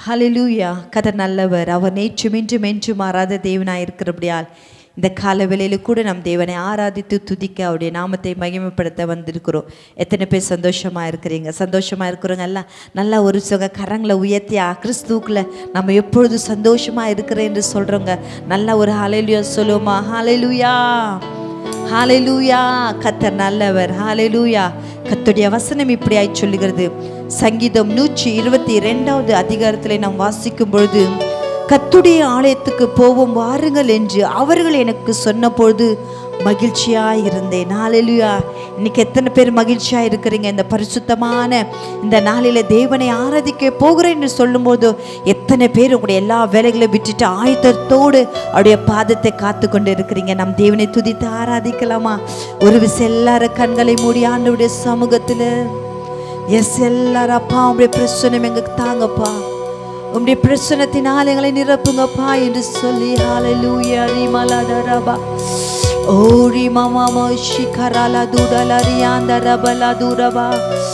ஹல்லேலூயா. கர்த்தர் நல்லவர். அவர் நேற்றும் இன்றும் என்றும் மாறாத தேவனாய் இருக்கிறபடியால் இந்த கால வேளையில கூட நம் தேவனை ஆராதித்து துதிக்க அவருடைய நாமத்தை மகிமைப்படுத்த வந்திருக்கிறோம். எத்தனை பேர் சந்தோஷமா இருக்கிறீங்க? சந்தோஷமா இருக்கிறவங்க எல்லாம் நல்லா ஒரு சுக கரங்களை உயர்த்தி கிறிஸ்துவுக்குள்ள நம்ம எப்பொழுதும் சந்தோஷமா இருக்கிறேன் என்று சொல்றோங்க. நல்லா ஒரு ஹல்லேலூயா சொல்லுவோமா? ஹல்லேலூயா, ஹல்லேலூயா. கர்த்தர் நல்லவர். ஹல்லேலூயா. கர்த்தருடைய வசனம் இப்படியாய் சொல்லுகிறது. சங்கீதம் 122வது அதிகாரத்தில் நாம் வாசிக்கும் பொழுது, கர்த்தருடைய ஆலயத்துக்கு போவோம் வாருங்கள் என்று அவர்கள் எனக்கு சொன்ன பொழுது மகிழ்ச்சியாக இருந்தேன். ஹல்லேலூயா. இன்னைக்கு எத்தனை பேர் மகிழ்ச்சியாக இருக்கிறீங்க? இந்த பரிசுத்தமான இந்த நாளில் தேவனை ஆராதிக்க போகிறேன் என்று சொல்லும்போது எத்தனை பேர் உங்களுடைய எல்லா வேலைகளை விட்டுட்டு ஆயத்தத்தோடு அவருடைய பாதத்தை காத்து கொண்டு இருக்கிறீங்க? நம் தேவனை துதித்து ஆராதிக்கலாமா? ஒரு விஷயம் எல்லாரும் கண்களை மூடி ஆண்டவருடைய சமூகத்தில் எல்லாரும் அப்பா உங்களுடைய பிரச்சனை எங்களுக்கு தாங்கப்பா, உங்களுடைய பிரச்சனத்தினால் எங்களை நிரப்புங்கப்பா என்று சொல்லி ஹல்லேலூயா. ரிமலதரபா ஓரி மாமா ஷிகரலா துடலரியாந்தரபலா துரபா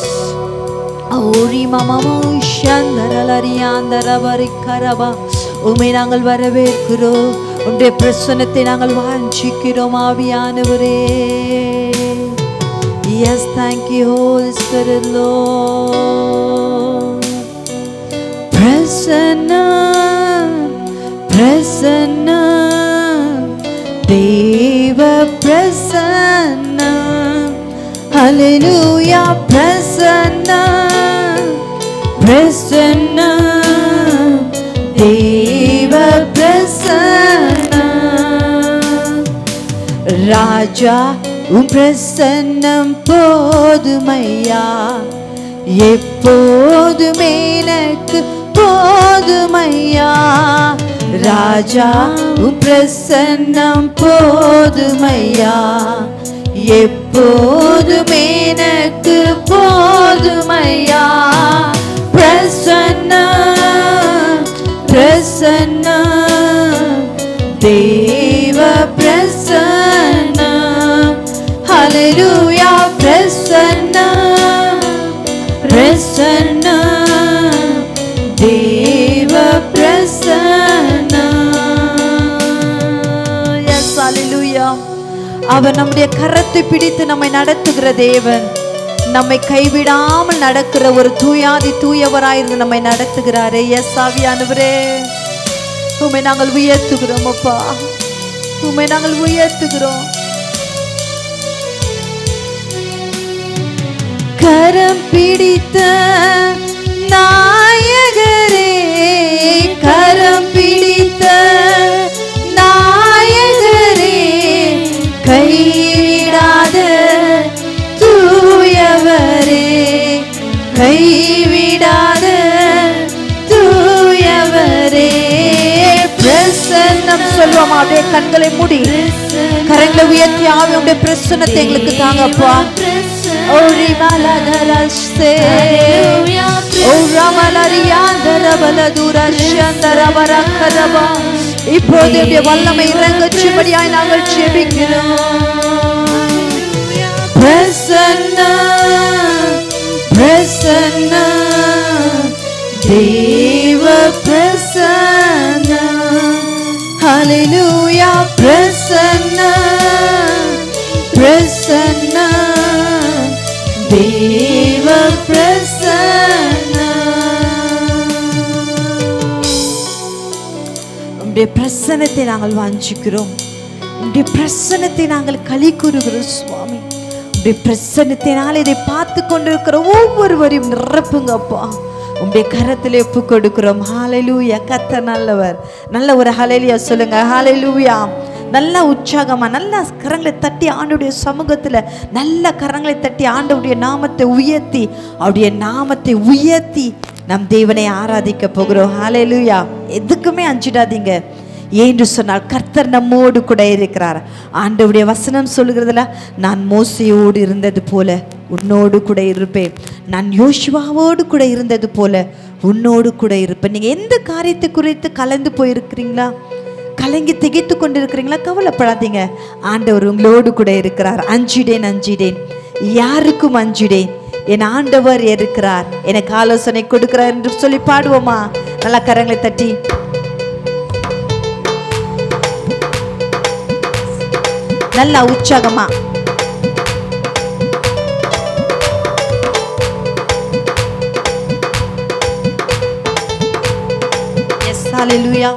ஓரி மாமா ஷந்தரலரியாந்தரபரிக்கரபா. உம்மை நாங்கள் வரவேற்கிறோம். உங்களுடைய பிரச்சனத்தை நாங்கள் வாஞ்சிக்கிறோம் ஆவியானவரே. Yes, thank you, Holy Spirit, Lord. Prasanna, Prasanna, Deva Prasanna, Hallelujah, Prasanna, Prasanna, Deva Prasanna, Raja. பிரசன்னம் போதுமையா, எப்போதுமே எனக்கு போதுமையா. ராஜா பிரசன்னம் போதுமையா, எப்போதுமே எனக்கு போதுமையா. பிரசன்ன பிரசன்ன தேவ Prasanna. Hallelujah, Prasanna, Prasanna, Deva Prasanna. Yes, hallelujah. அவர் நம்முடைய கரத்தை பிடித்து நம்மை நடத்துகிற தேவன், நம்மை கைவிடாமல் நடக்கிற ஒரு தூயாதி தூயவராயிருந்து நம்மை நடத்துகிறாரே. எஸ் ஆவியானவரே, உம்மை நாங்கள் உயர்த்துகிறோம் அப்பா, உம்மை நாங்கள் உயர்த்துகிறோம். கரம் பிடித்த நாயகரே, கரம் பிடித்த நாயகரே, கைவிடாத தூயவரே, கைவிடாத தூயவரே. பிரசன்னம் சொல்லுவோம். அப்படியே கண்களை மூடி கரங்களை உயர்த்தி ஆவியுடைய பிரசன்னத்தை எங்களுக்கு தாங்கப்பா. இப்போது வல்லமை இறங்கும்படியாய் நாங்கள் ஜெபிக்கிறோம். பிரசன்னா பிரசன்னா தேவ பிரசன்னா. ஹல்லேலூயா. பிரசன்னா பிரசன்னா தேவ பிரசன்னா. உம்முடைய பிரசன்னத்தை நாங்கள் வாஞ்சிக்கிறோம். உம்முடைய பிரசன்னத்தை நாங்கள் களி கூறுகிறோம் சுவாமி. உம்முடைய பிரசன்னத்தினால் இதை பார்த்து கொண்டிருக்கிற ஒவ்வொருவரையும் நிரப்புங்கப்பா. உம்முடைய கரத்திலே ஒப்பு கொடுக்கிறோம். ஹல்லேலூயா. கர்த்தர் நல்லவர். நல்ல ஒரு ஹல்லேலூயா சொல்லுங்க. ஹல்லேலூயா. நல்ல உற்சாகமா நல்ல கரங்களை தட்டி ஆண்டவருடைய சமூகத்துல நல்ல கரங்களை தட்டி ஆண்டவருடைய நாமத்தை உயர்த்தி அவருடைய நாமத்தை உயர்த்தி நம் தேவனை ஆராதிக்க போகிறோம். ஹல்லேலூயா. எதுக்குமே அஞ்சிடாதீங்க. ஏன்று சொன்னால் கர்த்தர் நம்மோடு கூட இருக்கிறார். ஆண்டவருடைய வசனம் சொல்லுகிறதுல, நான் மோசையோடு இருந்தது போல உன்னோடு கூட இருப்பேன், நான் யோசுவாவோடு கூட இருந்தது போல உன்னோடு கூட இருப்பேன். நீங்க எந்த காரியத்தை குறித்து கலந்து போயிருக்கிறீங்களா? கலங்கி திகைத்து கொண்டிருக்கிறீங்களா? கவலைப்படாதீங்க. ஆண்டவர் உங்களோடு கூட இருக்கிறார். அஞ்சிடேன் அஞ்சிடேன், யாருக்கும் அஞ்சிடேன், என் ஆண்டவர் இருக்கிறார், எனக்கு ஆலோசனை கொடுக்கிறார் என்று சொல்லி பாடுவோமா? நல்ல கரங்களை தட்டி நல்ல உற்சாகமா எஸ் ஹalleluya.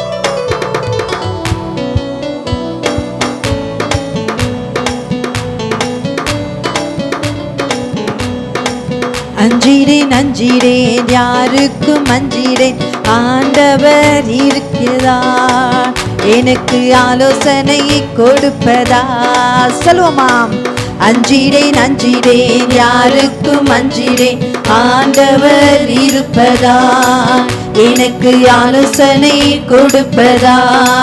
அஞ்சிடேன் அஞ்சிடேன் யாருக்கும் அஞ்சிடேன், ஆண்டவர் இருக்கிறார் எனக்கு ஆலோசனை கொடுப்பதா. சொல்லுவோமாம். அஞ்சிடேன் அஞ்சிடேன் யாருக்கும் அஞ்சிடேன், ஆண்டவர் இருப்பதா எனக்கு ஆலோசனை கொடுப்பதா.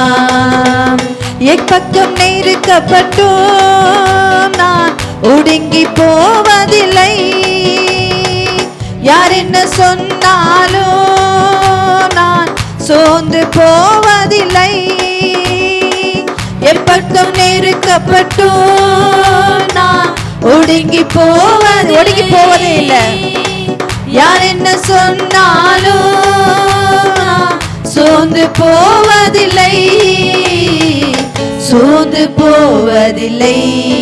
எப்பக்கம் நெருக்கப்பட்டோம் நான் ஒடுங்கி போவதில்லை, யார் என்ன சொன்னாலும் நான் சோர்ந்து போவதில்லை. எப்பக்கம் நெருக்கப்பட்டோம் நான் ஒடுங்கி போவதே இல்லை, யார் என்ன சொன்னாலும் சோர்ந்து போவதில்லை, சோர்ந்து போவதில்லை.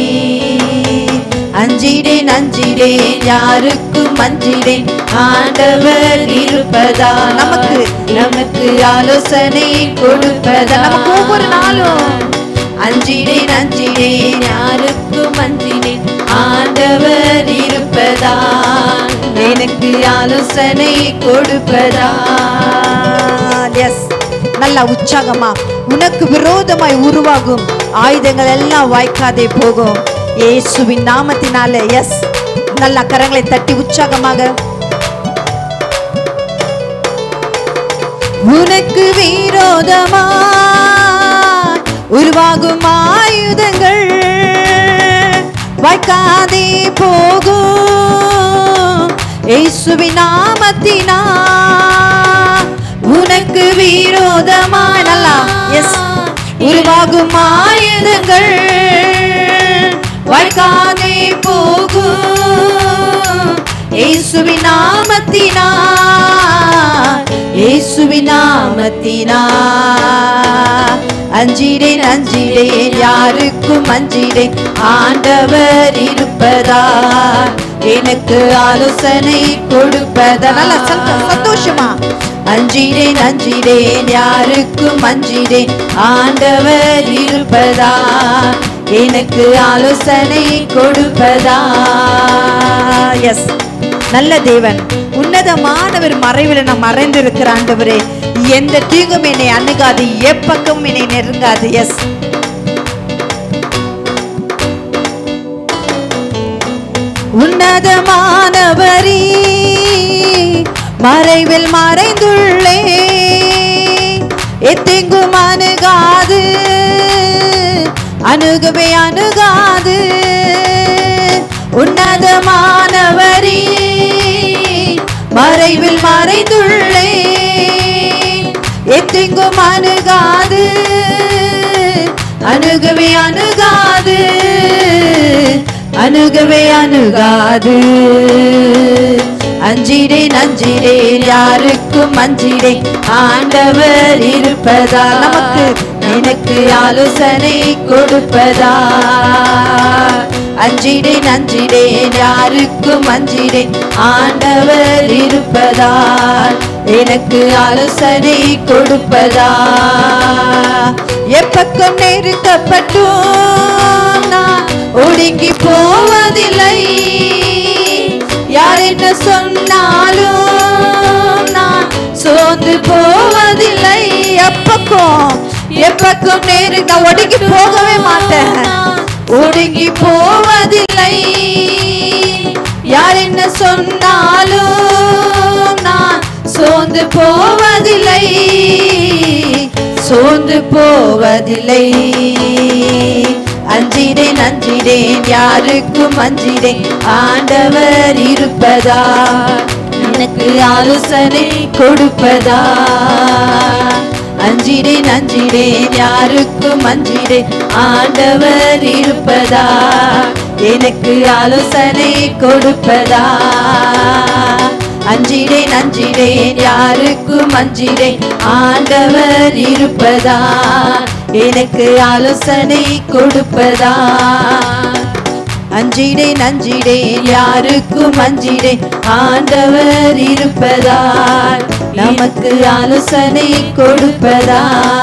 அஞ்சிடேன் அஞ்சிடேன் யாருக்கும் அஞ்சிடேன், ஆண்டவர் இருப்பதா நமக்கு ஆலோசனை கொடுப்பதா. நமக்கு ஒவ்வொரு நாளும் அஞ்சிடேன் அஞ்சிடேன் யாருக்கும் அஞ்சிடேன், ஆண்டவர் இருப்பதா எனக்கு ஆலோசனை கொடுப்பதா. எஸ், நல்ல உற்சாகமா. உனக்கு விரோதமாய் உருவாகும் ஆயுதங்கள் எல்லாம் வாய்க்காதே போகும் இயேசுவின் நாமத்தினால. எஸ், நல்ல கரங்களை தட்டி உற்சாகமாக. உனக்கு விரோதமாய் உருவாகும் ஆயுதங்கள் வாய்க்காதே போகும் இயேசுவின் நாமத்தினால். உனக்கு விரோதமாய் நல்லா எஸ் உருவாகும் ஆயுதங்கள் வாய்க்காதே போகும் இயேசுவின் நாமத்தினால், இயேசுவின் நாமத்தினால். அஞ்சிடேன் அஞ்சிடேன் யாருக்கும் அஞ்சிடேன், ஆண்டவர் இருப்பதா எனக்கு ஆலோசனை கொடுப்பதா. நல்ல சந்தோஷமா. அஞ்சிடேன் அஞ்சிடேன் யாருக்கும் அஞ்சிடேன், ஆண்டவர் இருப்பதா எனக்கு ஆலோசனை கொடுப்பதா. எஸ், நல்ல தேவன் உன்னதமானவர் மறைவில் நான் மறைந்திருக்கிற ஆண்டவரே, எந்த தீங்கும் என்னை அணுகாது, எப்பக்கம் என்னை நெருங்காது. எஸ், உன்னதமானவரே மறைவில் மறைந்துள்ளே, எத்தெங்கும் அணுகாது, அணுகவே அணுகாது. உன்னதமானவரே மறைவில் மறைந்துள்ளே, எத்தெங்கும் அணுகாது, அணுகவே அணுகாது, அணுகவே அணுகாது. அஞ்சிடேன் அஞ்சிடேன் யாருக்கும் அஞ்சிடேன், ஆண்டவர் இருப்பதா நமக்கு எனக்கு ஆலோசனை கொடுப்பதா. அஞ்சிடேன் அஞ்சிடேன் யாருக்கும் அஞ்சிடேன், ஆண்டவர் இருப்பதா எனக்கு ஆலோசனை கொடுப்பதா. எப்பக்கம் நெருக்கப்பட்டோம் நான் ஒடுங்கி போவதில்லை, யார் என்ன சொன்னாலும் நான் சோர்ந்து போவதில்லை. எப்பக்கம் நெருங்க ஒடுங்கி போகவே மாட்டேன், ஒடுங்கி போவதில்லை, யார் என்ன சொன்னாலும் நான் சோர்ந்து போவதில்லை, சோர்ந்து போவதில்லை. அஞ்சிடேன் அஞ்சிடேன் யாருக்கும் அஞ்சிடேன், ஆண்டவர் இருப்பதா எனக்கு ஆலோசனை கொடுப்பதா. அஞ்சிடேன் அஞ்சிடேன் யாருக்கும் அஞ்சிடேன், ஆண்டவர் இருப்பதா எனக்கு ஆலோசனை கொடுப்பதா. அஞ்சிடேன் அஞ்சிடேன் யாருக்கும் அஞ்சிடேன் ஆண்டவர் இருப்பதா எனக்கு ஆலோசனை கொடுப்பதா அஞ்சிடேன் அஞ்சிடேன் யாருக்கும் அஞ்சிடேன் ஆண்டவர் இருப்பதால் நமக்கு ஆலோசனை கொடுப்பதா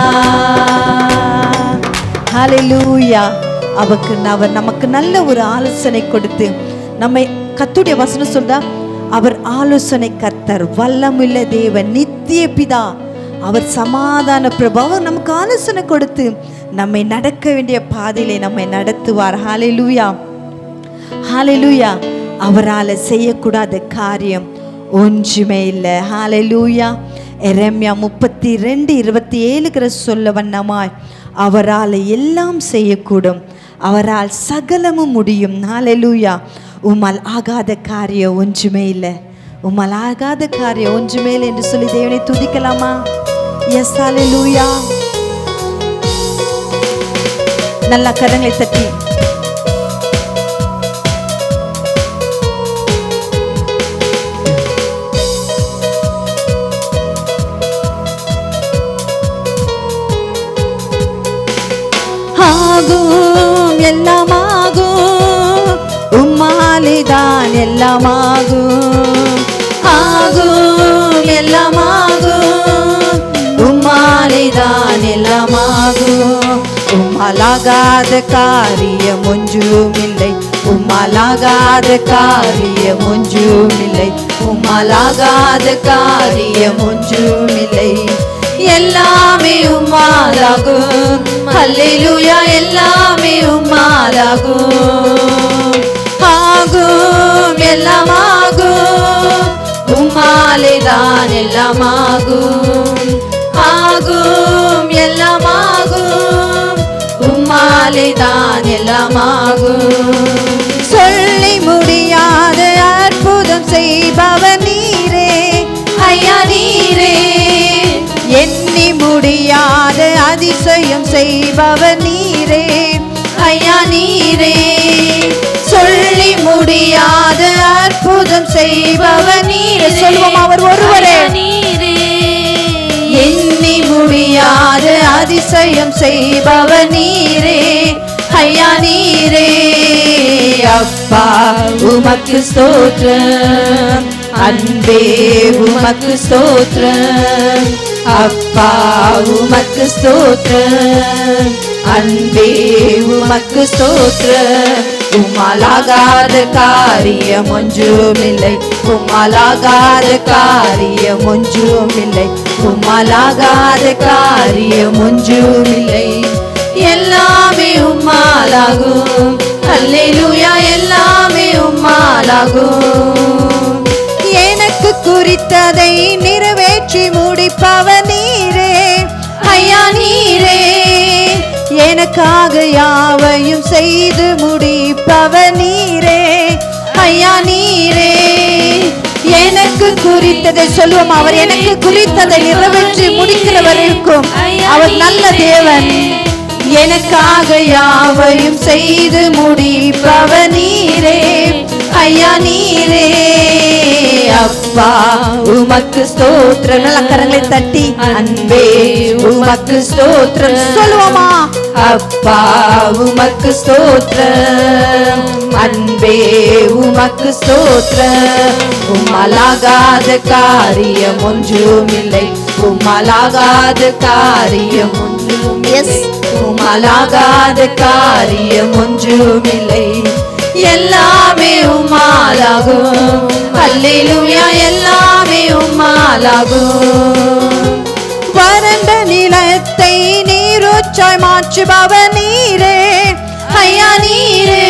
ஹல்லேலூயா அவர் நமக்கு நல்ல ஒரு ஆலோசனை கொடுத்து நம்மை கர்த்தருடைய வசனம் சொல்றா அவர் ஆலோசனை கர்த்தர் வல்லமுள்ள தேவன் நித்திய பிதா அவர் சமாதான பிரபு அவர் நமக்கு ஆலோசனை கொடுத்து நம்மை நடக்க வேண்டிய பாதையிலே நம்மை நடத்துவார் ஹல்லேலூயா ஹல்லேலூயா அவரால் செய்யக்கூடாத காரியம் ஒன்றுமே இல்லை ஹல்லேலூயா எரேமியா 32:27 சொல்ல வண்ணமாய் அவரால் எல்லாம் செய்யக்கூடும் அவரால் சகலமும் முடியும் ஹல்லேலூயா உம்மால் ஆகாத காரியம் ஒன்றுமே இல்லை உம்மால் ஆகாத காரியம் ஒன்றுமே இல்லை என்று சொல்லி தேவனை துதிக்கலாமா எஸ் ஹல்லேலூயா நல்ல கரங்களை தட்டி ஆகும் எல்லாமாகும் உம்மாலேதான் எல்லாமாகும் ஆகும் எல்லாமாகும் உம்மாலேதான் எல்லாமாகும் உம்மாலாகாத காரியம் ஒன்றுமில்லை உம்மாலாகாத காரியம் ஒன்றுமில்லை உம்மாலாகாத காரியம் ஒன்றுமில்லை எல்லாமே உம்மாலாகும் ஹல்லேலூயா எல்லாமே உம்மாலாகும் ஆகும் எல்லாமாகும் உம்மாலேதான் எல்லாமாகும் ஆகும் எல்லாமாகும் உம்மாலேதான் எல்லாமாகும் சொல்லி முடியாத அற்புதம் செய்பவர் நீரே ஐயா நீரே எண்ணி முடியாத அதிசயம் செய்பவர் நீரே ஐயா நீரே சொல்லி முடியாத அற்புதம் செய்பவர் நீரே சொல்வோம் அவர் ஒருவரே நீரே எண்ணி முடியாத அதிசயம் செய்பவர் நீரே ஐயா நீரே அப்பா உமக்கு ஸ்தோத்திரம் அன்பே உமக்கு ஸ்தோத்திரம் அப்பா உமக்கு ஸ்தோத்திரம் அன்பே உமக்கு ஸ்தோத்திரம் உம்மாலாகாத காரியம் ஒன்றுமில்லை உம்மாலாகாத காரியம் ஒன்றுமில்லை உம்மாலாகாத காரியம் ஒன்றுமில்லை எல்லாமே உம்மாலாகும் ஹல்லேலூயா எல்லாமே உம்மாலாகும் எனக்கு குறித்ததை நிறைவேற்றி முடிப்பவர் நீரே ஐயா நீரே எனக்காக யாவையும் செய்து முடிப்பவர் நீரே ஐயா நீரே எனக்கு குறித்ததை சொல்லுவோம் அவர் எனக்கு குறித்ததை நிறைவேற்றி முடிக்கிறவர் இருக்கும் அவர் நல்ல தேவன் எனக்காக யாவையும் செய்து முடிப்பவர் நீரே ஐயா நீரே அப்பா உமக்கு ஸ்தோத்திரம் நல்ல கரங்களை தட்டி அன்பே உமக்கு ஸ்தோத்திரம் சொல்லுவோமா அப்பா உமக்கு ஸ்தோத்திரம் அன்பே உமக்கு ஸ்தோத்திரம் உம்மாலாகாத காரியம் ஒன்றுமில்லை உம்மாலாகாத காரியம் ஒன்றுமில்லை உம்மாலாகாத காரியம் ஒன்றுமில்லை எல்லாமே உம்மாலாகும் ஹல்லேலூயா எல்லாமே உம்மாலாகும் வறண்ட நிலத்தை நீரூற்றாய் மாற்றுபவர் நீரே ஐயா நீரே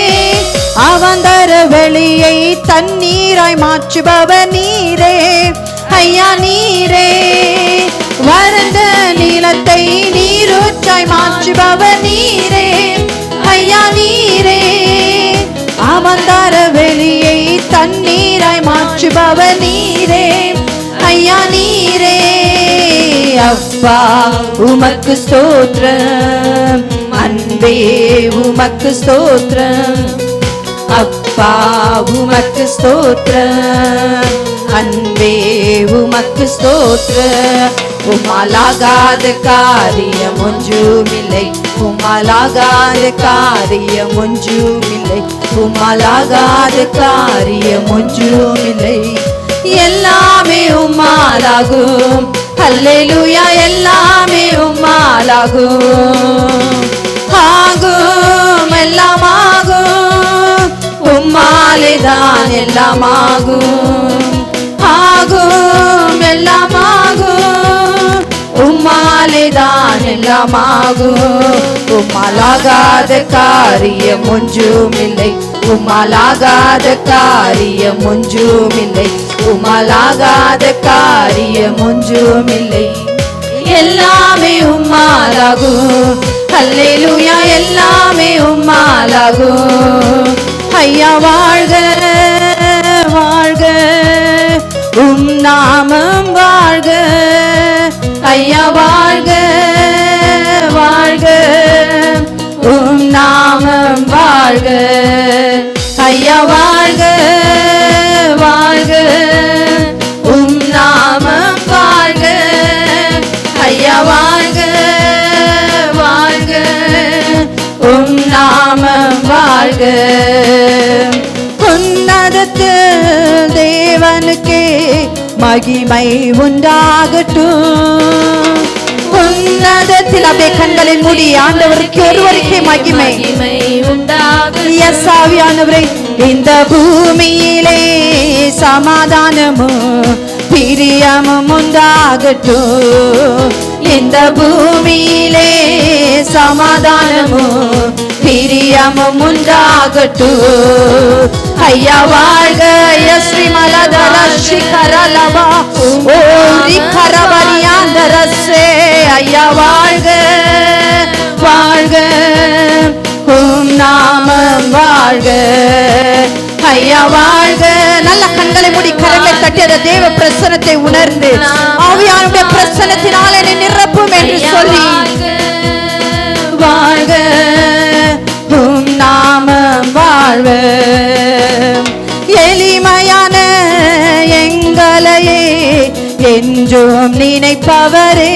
அவந்தர வெளியை தண்ணீராய் மாற்றுபவர் நீரே ஐயா நீரே வறண்ட நிலத்தை நீரூற்றாய் மாற்றுபவர் நீரே ஐயா நீரே அவந்தர வெளியை தண்ணீராய் மாற்றுபவர் நீரே ஐயா நீரே அப்பா உமக்கு ஸ்தோத்திரம் அன்பே உமக்கு ஸ்தோத்திரம் அப்பா உமக்கு ஸ்தோத்திரம் அன்பே உமக்கு ஸ்தோத்திரம். உம்மாலாகாத காரியம் ஒன்றுமில்லை, உம்மாலாகாத காரியம் ஒன்றுமில்லை, உம்மாலாகாத காரியம் ஒன்றுமில்லை. எல்லாமே உம்மாலாகும், அல்லேலூயா, எல்லாமே உம்மாலாகும். ஆகும், எல்லாம் ஆகும், உம்மாலேதான் எல்லாம் ஆகும். ஆகும், எல்லாம் ஆகும், உம்மாலேதான் எல்லாம் ஆகும். உம்மாலாகாத காரியம் ஒன்றுமில்லை, உம்மாலாகாத காரியம் ஒன்றுமில்லை, உம்மாலாகாத காரியம் ஒன்றுமில்லை. எல்லாமே உம்மாலாகும், அல்லேலூயா, எல்லாமே உம்மாலாகும். ஐயா வாழ்க வாழ்க, உம் நாமம் வாழ்க. ஐயா வாழ்க வாழ்க, உம் நாமம் வாழ்க. ஐயா வாழ்க வாழ்க, உம் நாமம் வாழ்க. ஐயா வாழ்க வாழ்க, உம் நாமம் வாழ்க. உன்னதத்தில் தேவனுக்கே மகிமை உண்டாகட்டும். உன்னதத்தில் அப்படியே கண்களை மூடி ஆண்டவருக்கு ஒருவருக்கே மகிமை உண்டாகட்டும். எஸ் ஆவியானவரே, இந்த பூமியிலே சமாதானமும் பிரியமும் உண்டாகட்டும். இந்த பூமியிலே சமாதானமும் பிரியமும் உண்டாகட்டும். ஐயா வாழ்க, ஸ்ரீ மலதர சிகரலபா ஓ ரிகரபரியாந்தரசே. ஐயா வாழ்க வாழ்க, உம் நாமம் வாழ்க. ஐயா வாழ்க. நல்ல கண்களை மூடி கரங்களை தட்டி அந்த தேவ பிரசன்னத்தை உணர்ந்து ஆவியானுடைய பிரசன்னத்தினால் என்னை நிரப்பும் என்று சொல்லி வாழ்க, உம் நாமம் வாழ்க. எளிமையான எங்களையே என்றும் நினைப்பவரே,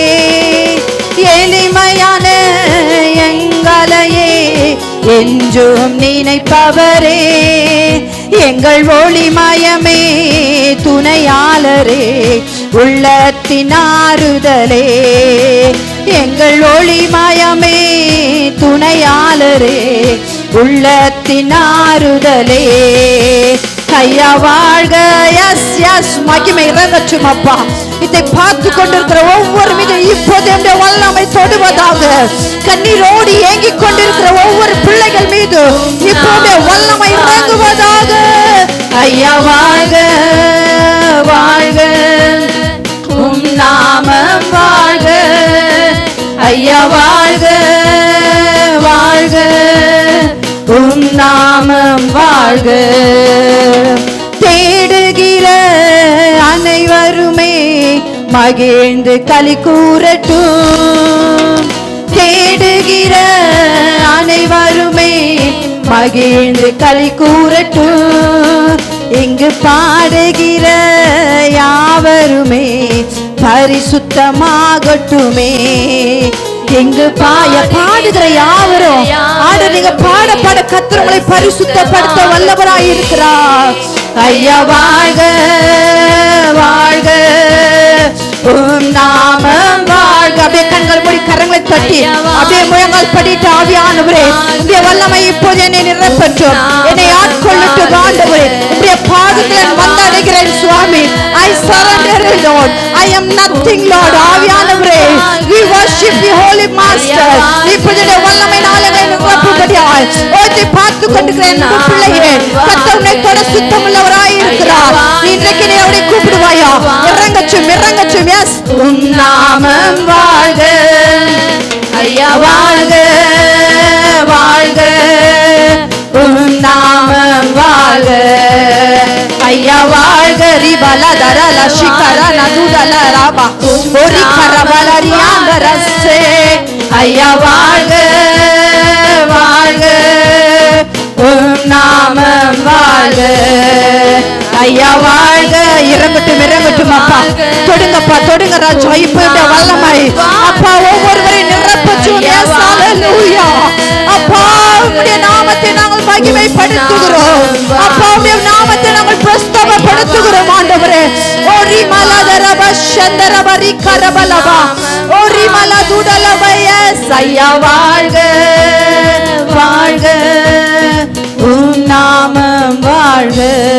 எளிமையான எங்களையே என்றும் நினைப்பவரே, எங்கள் ஒளிமயமே துணையாளரே, உள்ளத்தின் ஆறுதலே. எங்கள் ஒளிமயமே துணையாளரே, உள்ளத்தின் ஆறுதலே. ஐயா வாழ்க. எஸ் எஸ், மகிமை இறங்கட்டும் அப்பா. இதை பார்த்து கொண்டிருக்கிற ஒவ்வொரு மீது இப்போது என்னுடைய வல்லமை தொடுவதாக. கண்ணீரோடு ஏங்கிக் கொண்டிருக்கிற ஒவ்வொரு பிள்ளைகள் மீது இப்போது வல்லமை இறங்குவதாக. ஐயா வாழ்க வாழ்க, உம் நாமம் வாழ்க. ஐயா வாழ்க வாழ்க, உம் நாமம் வாழ்க. தேடுகிற அனைவருமே மகிழ்ந்து களி கூறட்டும். தேடுகிற அனைவருமே மகிழ்ந்து களி கூறட்டும். இங்கு பாடுகிற யாவருமே பரிசுத்தமாகட்டுமே. இங்கு பாடுகிற யாவரும் ஆடு நீங்க பாட பாட கர்த்தர் உங்களை பரிசுத்தப்படுத்த வல்லவராய் இருக்கிறார். ஐயா வாழ்க வாழ்க, உம் நாமம் வாழ்க. அப்படியே கண்கள் மூடி கரங்களை தட்டி அப்படியே முழங்கால் படிட்டு ஆவியானவரே உடைய வல்லமை இப்போது என்னை நிரப்பட்டும், என்னை ஆட்கொள்ளட்டும் ஆண்டவரே. உடைய பாதத்தில் வந்தடைகிறேன் சுவாமி. I surrender Lord, I am nothing Lord. ஆவியானவரே, we worship you holy master. இப்போது உடைய வல்லமையினாலே என்னை நிரப்பும்படியாய் ஓதி பார்த்து கொண்டிருக்கிறேன் பிள்ளையே. கர்த்தர் உன்னை தொட சுத்தமுள்ளவராய் இருக்கிறார். இன்றைக்கு நீ அவரை கூப்பிடுவாயா? இறங்கட்டும் இறங்கட்டும். எஸ், உம் நாமம் வாழ்க. ஐயா வாழ்க வாழ்க, உம் நாமம் வாழ்க. ஐயா வாழ்க. ரிபல தரல சிகர நதுதல ராபா ஓரி கரபலரியாந்தரசே. ஐயா வாழ்க வாழ்க, உம் நாமம் வாழ்க. ஐயா வாழ்க. இறங்கட்டும் இறங்கட்டும் அப்பா. தொடுங்கப்பா தொடுங்க ராஜா. இப்ப இந்த வல்லமை அப்பா ஒவ்வொருவரையும் நிரப்பச்சும். ஹalleluya. அப்பா உம்முடைய நாமத்தை நாங்கள் மகிமைப்படுத்துகிறோம். அப்பா உம்முடைய நாமத்தை நாங்கள் பிரஸ்தாபப்படுத்துகிறோம் ஆண்டவரே. ஓரி மலதரப சந்தரபரி கரபலபா ஓரி மலதுடலபய. ஐயா வாழ்க வாழ்க. உம் நாமம் வாழ்க.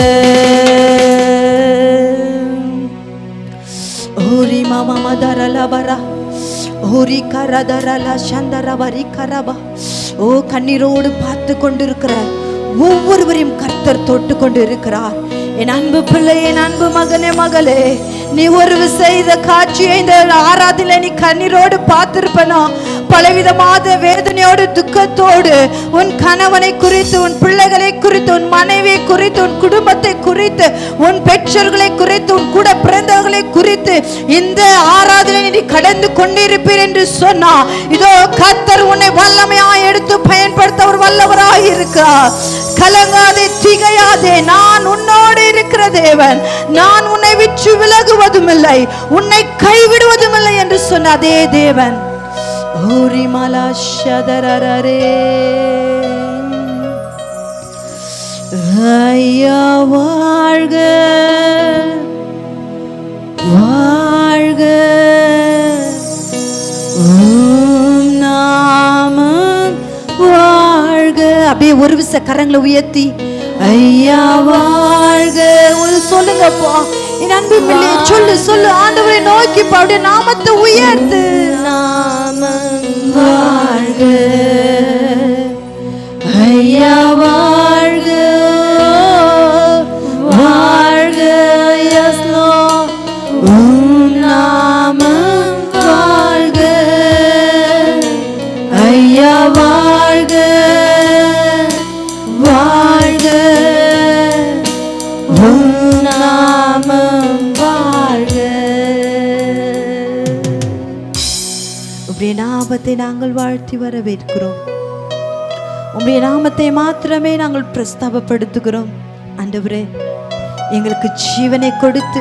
ஓரி மாமா மதரலபரா ஓரி கரதரல சந்தரபரி கரபா. ஓ கண்ணீரோடு பார்த்து கொண்டிருக்கிற ஒவ்வொருவரையும் கர்த்தர் தொட்டு கொண்டு இருக்கிறார். என் அன்பு பிள்ளை, என் அன்பு மகனே மகளே, நீ ஒரு செய்த காட்சியை இந்த ஆராதனை நீ கண்ணீரோடு பார்த்திருப்பனா? பலவிதமான வேதனையோடு துக்கத்தோடு உன் கணவனை குறித்து, உன் பிள்ளைகளை குறித்து, உன் மனைவியை குறித்து, உன் குடும்பத்தை குறித்து, உன் பெற்றோர்களை குறித்து, உன் கூட பிறந்தவர்களை குறித்து இந்த ஆராதனை நீ கடந்து கொண்டிருப்பீர் என்று சொன்னா, இதோ கர்த்தர் உன்னை வல்லமையாய் எடுத்து பயன்படுத்த ஒரு வல்லவராய் இருக்கிறார். கலங்காதே, திகையாதே, நான் உன்னோடு இருக்கிற தேவன், நான் உன்னை விட்டு விலகுவதும் இல்லை, உன்னை கைவிடுவதும் இல்லை என்று சொன்ன அதே தேவன். ஓரிமலா ஷதரரே. ஐயா வாழ்க வாழ்க. ஓம் நாமம் வாழ்க. அப்படியே ஒரு விச கரங்களை உயர்த்தி ஐயா வாழ்க சொல்லுங்கப்பா. என் அன்பு பிள்ளை சொல்லு சொல்லு. ஆண்டவரை நோக்கி அவருடைய நாமத்தை உயர்த்து. நாமம் வாழ்க. ஐயா வாழ்க வாழ்க. S Lord. உம் நாமம் வாழ்க. ஐயா வாழ்க வாழ்க. உம் நாமம் வாழ்க. உம்முடைய நாமத்தை நாங்கள் வாழ்த்தி வரவேற்கிறோம். உம்முடைய நாமத்தை மாத்திரமே நாங்கள் பிரஸ்தாபப்படுத்துகிறோம். ஆண்டவரே, எங்களுக்கு ஜீவனை கொடுத்து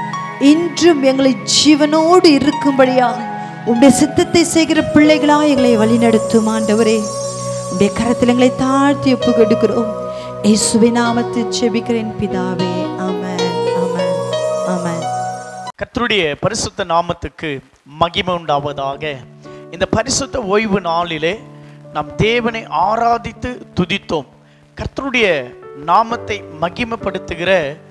இன்றும் எங்களை ஜீவனோடு இருக்கும்படியாக உம்முடைய சித்தத்தை செய்கிற பிள்ளைகளா எங்களை வழிநடத்தும். ஆண்டவரே, உம்முடைய கரத்தில் எங்களை தாழ்த்தி ஒப்பு கொடுக்கிறோம். இயேசுவின் நாமத்தில் ஜெபிக்கிறேன் பிதாவே. ஆமென் ஆமென் ஆமென். கர்த்தருடைய பரிசுத்த நாமத்துக்கு மகிமை உண்டாவதாக. இந்த பரிசுத்த ஓய்வு நாளிலே நாம் தேவனை ஆராதித்து துதித்தோம். கர்த்தருடைய நாமத்தை மகிமைப்படுத்துகிற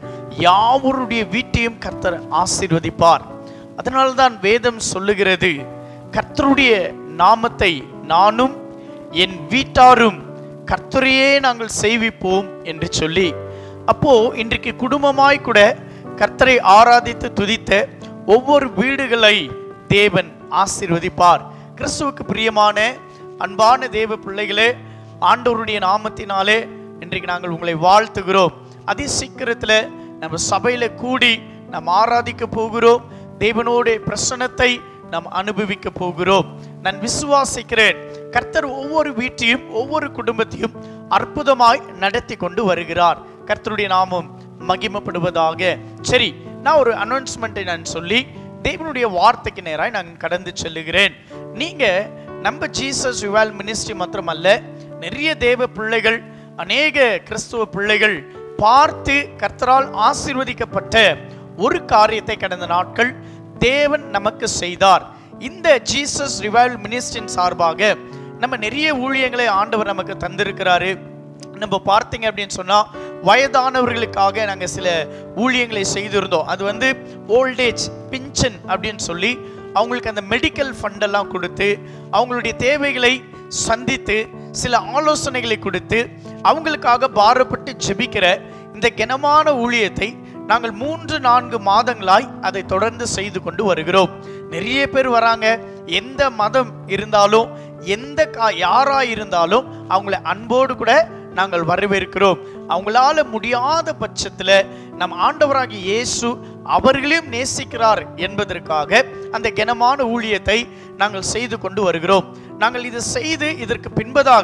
யாவருடைய வீட்டையும் கர்த்தர் ஆசீர்வதிப்பார். அதனால்தான் வேதம் சொல்லுகிறது, கர்த்தருடைய நாமத்தை நானும் என் வீட்டாரும் கர்த்தரையே நாங்கள் செய்விப்போம் என்று சொல்லி. அப்போ இன்றைக்கு குடும்பமாய் கூட கர்த்தரை ஆராதித்து துதித்த ஒவ்வொரு வீடுகளை தேவன் ஆசீர்வதிப்பார். கிறிஸ்துவுக்கு பிரியமான அன்பான தேவ பிள்ளைகளே, ஆண்டவருடைய நாமத்தினாலே இன்றைக்கு நாங்கள் உங்களை வாழ்த்துகிறோம். அதி சீக்கிரத்தில் நம்ம சபையில கூடி நாம் ஆராதிக்க போகிறோம். தேவனுடைய பிரசன்னத்தை நாம் அனுபவிக்க போகிறோம். நான் விசுவாசிக்கிறேன், கர்த்தர் ஒவ்வொரு வீட்டையும் ஒவ்வொரு குடும்பத்தையும் அற்புதமாய் நடத்தி கொண்டு வருகிறார். கர்த்தருடைய நாமம் மகிமைப்படுவதாக. சரி, நான் ஒரு அனௌன்ஸ்மெண்ட்டை நான் சொல்லி தேவனுடைய வார்த்தைக்கு நேராய் நான் கடந்து செல்லுகிறேன். நீங்க நம்ம ஜீசஸ் ரிவைவல் மினிஸ்ட்ரி மாத்திரமல்ல, நிறைய தேவ பிள்ளைகள், அநேக கிறிஸ்துவ பிள்ளைகள் பார்த்து கர்த்தரால் ஆசீர்வதிக்கப்பட்ட ஒரு காரியத்தை கடந்த நாட்கள் தேவன் நமக்கு செய்தார். இந்த ஜீசஸ் ரிவைவல் மினிஸ்ட்ரியின் சார்பாக நம்ம நிறைய ஊழியங்களை ஆண்டவர் நமக்கு தந்திருக்கிறாரு. நம்ம பார்த்தீங்க அப்படின்னு சொன்னா, வயதானவர்களுக்காக நாங்கள் சில ஊழியங்களை செய்திருந்தோம். அது வந்து ஓல்டேஜ் பின்ஷன் அப்படின்னு சொல்லி அவங்களுக்கு அந்த மெடிக்கல் ஃபண்டெல்லாம் கொடுத்து அவங்களுடைய தேவைகளை சந்தித்து சில ஆலோசனைகளை கொடுத்து அவங்களுக்காக பாரப்பட்டு ஜெபிக்கிற இந்த கனமான ஊழியத்தை நாங்கள் 3-4 மாதங்களாய் அதை தொடர்ந்து செய்து கொண்டு வருகிறோம். நிறைய பேர் வராங்க. எந்த மதம் இருந்தாலும் எந்த யாராக இருந்தாலும் அவங்கள அன்போடு கூட நாங்கள் வரவேற்கிறோம். அவங்களால முடியாத பட்சத்தில் நம் ஆண்டவராகிய இயேசு அவர்களையும் நேசிக்கிறார் என்பதற்காக அந்த கனமான ஊழியத்தை நாங்கள் செய்து கொண்டு வருகிறோம். நாங்கள் இதை செய்து இதற்கு பின்பதாக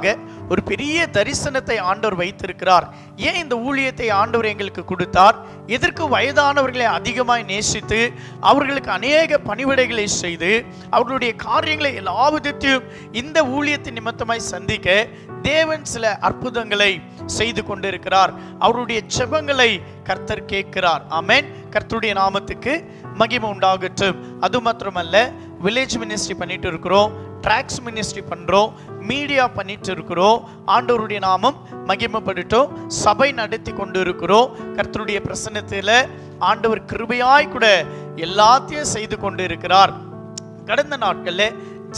ஒரு பெரிய தரிசனத்தை ஆண்டவர் வைத்திருக்கிறார். ஏன் இந்த ஊழியத்தை ஆண்டவர் எங்களுக்கு கொடுத்தார்? எதற்கு வயதானவர்களை அதிகமாய் நேசித்து அவர்களுக்கு அநேக பணிவிடைகளை செய்து அவர்களுடைய காரியங்களை எல்லா விதத்தையும் இந்த ஊழியத்தின் நிமித்தமாய் சந்திக்க தேவன் சில அற்புதங்களை செய்து கொண்டிருக்கிறார். அவருடைய ஜெபங்களை கர்த்தர் கேட்கிறார். ஆமென். கர்த்தருடைய நாமத்துக்கு மகிமை உண்டாகட்டும். அது மாத்திரமல்ல, வில்லேஜ் மினிஸ்ட்ரி பண்ணிட்டு இருக்கிறோம், ட்ராக்ஸ் மினிஸ்ட்ரி பண்றோம், மீடியா பண்ணிட்டு இருக்கிறோம். ஆண்டவருடைய நாமம் மகிமைப்படட்டும். சபை நடத்தி கொண்டு இருக்கிறோம். கர்த்தருடைய பிரசன்னத்தில் ஆண்டவர் கிருபையாய் கூட எல்லாத்தையும் செய்து கொண்டு இருக்கிறார். கடந்த நாட்களில்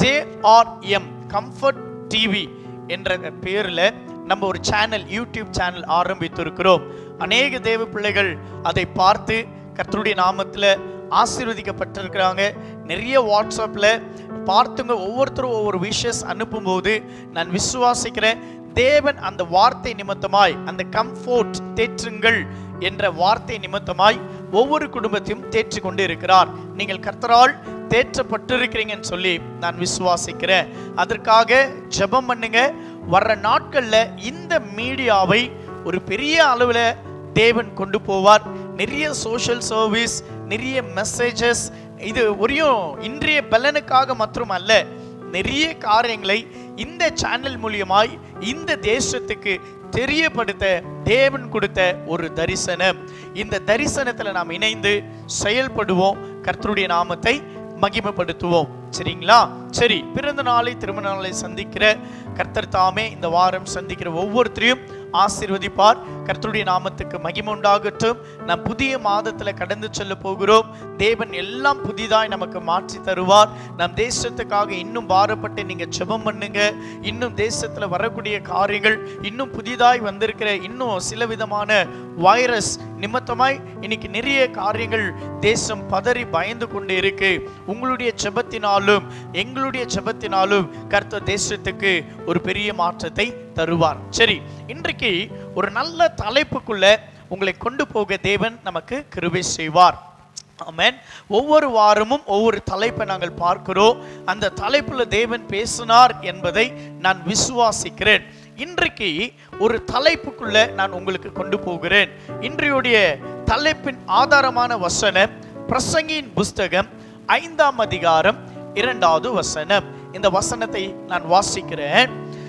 JRM கம்ஃபர்ட் டிவி என்ற பெயரில் நம்ம ஒரு சேனல், யூடியூப் சேனல் ஆரம்பித்திருக்கிறோம். அநேக தேவ பிள்ளைகள் அதை பார்த்து கர்த்தருடைய நாமத்தில் ஆசீர்வதிக்கப்பட்டிருக்கிறாங்க. நிறைய வாட்ஸ்அப்பில் பார்த்துங்க, ஒவ்வொருத்தரும் ஒவ்வொரு விஷஸ் அனுப்பும்போது நான் விசுவாசிக்கிறேன், தேவன் அந்த வார்த்தை நிமித்தமாய், அந்த கம்ஃபோர்ட் தேற்றுங்கள் என்ற வார்த்தை நிமித்தமாய் ஒவ்வொரு குடும்பத்தையும் தேற்றி கொண்டு இருக்கிறார். நீங்கள் கர்த்தரால் தேற்றப்பட்டிருக்கிறீங்கன்னு சொல்லி நான் விசுவாசிக்கிறேன். அதற்காக ஜெபம் பண்ணுங்க. வர்ற நாட்கள்ல இந்த மீடியாவை ஒரு பெரிய அளவில் தேவன் கொண்டு போவார். நிறைய சோஷியல் சர்வீஸ், நிறைய மெசேஜஸ், இது ஒரு இன்றைய பலனுக்காக மற்றும் அல்ல, நிறைய காரியங்களை இந்த சேனல் மூலியமாய் இந்த தேசத்துக்கு தெரியப்படுத்த தேவன் கொடுத்த ஒரு தரிசனம். இந்த தரிசனத்தில் நாம் இணைந்து செயல்படுவோம், கர்த்தருடைய நாமத்தை மகிமைப்படுத்துவோம். சரிங்களா? சரி, பிறந்த நாளை, திருமண நாளை சந்திக்கிற கர்த்தர் தாமே இந்த வாரம் சந்திக்கிற ஒவ்வொருத்தரையும் ஆசீர்வதிப்பார். கர்த்தருடைய நாமத்துக்கு மகிமை உண்டாகட்டும். நாம் புதிய மாதத்தில் கடந்து செல்ல போகிறோம். தேவன் எல்லாம் புதிதாய் நமக்கு மாற்றி தருவார். நம் தேசத்துக்காக இன்னும் பாரப்பட்டு நீங்க ஜெபம் பண்ணுங்க. இன்னும் தேசத்துல வரக்கூடிய காரியங்கள், இன்னும் புதிதாய் வந்திருக்கிற இன்னும் சில விதமான வைரஸ் நிமித்தமாய் இன்னைக்கு நிறைய காரியங்கள் தேசம் பதறி பயந்து கொண்டு இருக்கு. உங்களுடைய ஜெபத்தினாலும் எங்களுடைய ஜெபத்தினாலும் கர்த்தர் தேசத்துக்கு ஒரு பெரிய மாற்றத்தை தருவார். சரி, இன்றைக்கு ஒரு நல்ல தலைப்புக்குள்ள உங்களை கொண்டு போக தேவன் நமக்கு கிருபை செய்வார். ஆமென். ஒவ்வொரு வாரமும் ஒவ்வொரு தலைப்பை நாங்கள் பார்க்கிறோம். அந்த தலைப்புல தேவன் பேசினார் என்பதை நான் விசுவாசிக்கிறேன். இன்றைக்கு ஒரு தலைப்புக்குள்ள நான் உங்களுக்கு கொண்டு போகிறேன். இன்றையுடைய தலைப்பின் ஆதாரமான வசனம் பிரசங்கியின் புஸ்தகம் 5ஆம் அதிகாரம் 2வது வசனம். இந்த வசனத்தை நான் வாசிக்கிறேன்.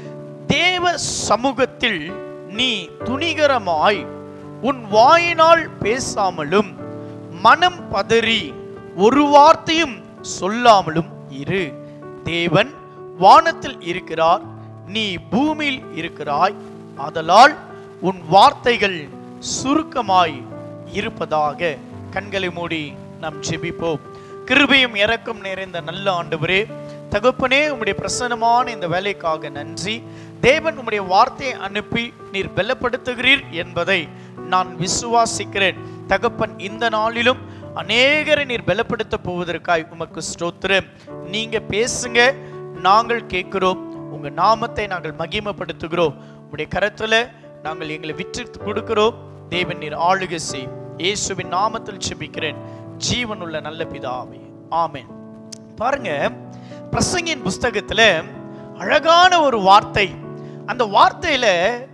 தேவ சமூகத்தில் நீ துணிகரமாய் உன் வாயினால் பேசாமலும் மனம் பதறி ஒரு வார்த்தையும் சொல்லாமலும் இரு. தேவன் வானத்தில் இருக்கிறார், நீ பூமியில் இருக்கிறாய். ஆதலால் உன் வார்த்தைகள் சுருக்கமாய் இருப்பதாக. கண்களை மூடி நாம் ஜெபிப்போம். கிருபையும் இரக்கம் நிறைந்த நல்ல ஆண்டவரே, தகப்பனே, உம்முடைய பிரசன்னமான இந்த வேலைக்காக நன்றி. தேவன் உம்முடைய வார்த்தையை அனுப்பி நீர் பலப்படுத்துகிறீர் என்பதை நான் விசுவாசிக்கிறேன். தகப்பன், இந்த நாளிலும் அநேகரை நீர் பலப்படுத்த போவதற்காய் உமக்கு ஸ்தோத்திரம். நீங்க பேசுங்க, நாங்கள் கேட்கிறோம். உங்க நாமத்தை நாங்கள் மகிமைப்படுத்துகிறோம். உம்முடைய கரத்துல நாங்கள் எங்களை விற்று கொடுக்கிறோம். தேவன் நீர் ஆளுகை செய். இயேசுவின் நாமத்தில் ஜெபிக்கிறேன், ஜீவனுள்ள நல்ல பிதாவே, ஆமென். பாருங்க, பிரசங்கியின் புஸ்தகத்துல அழகான ஒரு வார்த்தை. அந்த வார்த்தையில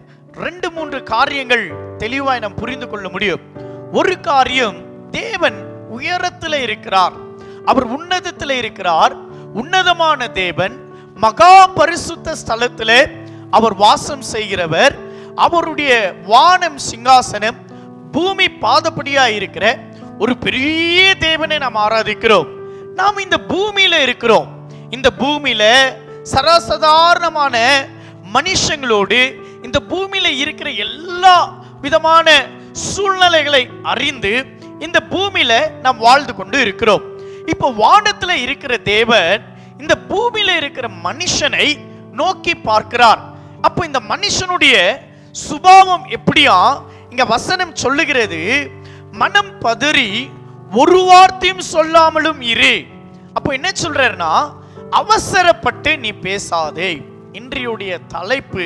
2-3 காரியங்கள் தெளிவாய் நாம் புரிந்து கொள்ள முடியும். ஒரு காரியம், தேவன் உயரத்தில் இருக்கிறார், அவர் உன்னதத்தில் இருக்கிறார். உன்னதமான தேவன், மகா பரிசுத்த ஸ்தலத்திலே அவர் வாசம் செய்கிறவர். அவருடைய வானம் சிங்காசனம், பூமி பாதப்படியா இருக்கிற ஒரு பெரிய தேவனை நாம் ஆராதிக்கிறோம். நாம் இந்த பூமியில இருக்கிறோம். இந்த பூமியில சராசாதாரணமான மனுஷங்களோடு இந்த பூமியில இருக்கிற எல்லா விதமான சூழ்நிலைகளை அறிந்து இந்த பூமியில நாம் வாழ்ந்து கொண்டு இருக்கிறோம். இப்போ வானத்துல இருக்கிற தேவன் இந்த பூமியில இருக்கிற மனுஷனை நோக்கி பார்க்கிறார். அப்போ இந்த மனுஷனுடைய சுபாவம் எப்படியா? இங்க வசனம் சொல்லுகிறது, மனம் பதறி ஒரு வார்த்தையும் சொல்லாமலும் இரு. அப்போ என்ன சொல்றாருன்னா, அவசரப்பட்டு நீ பேசாதே. இன்றையுடைய தலைப்பு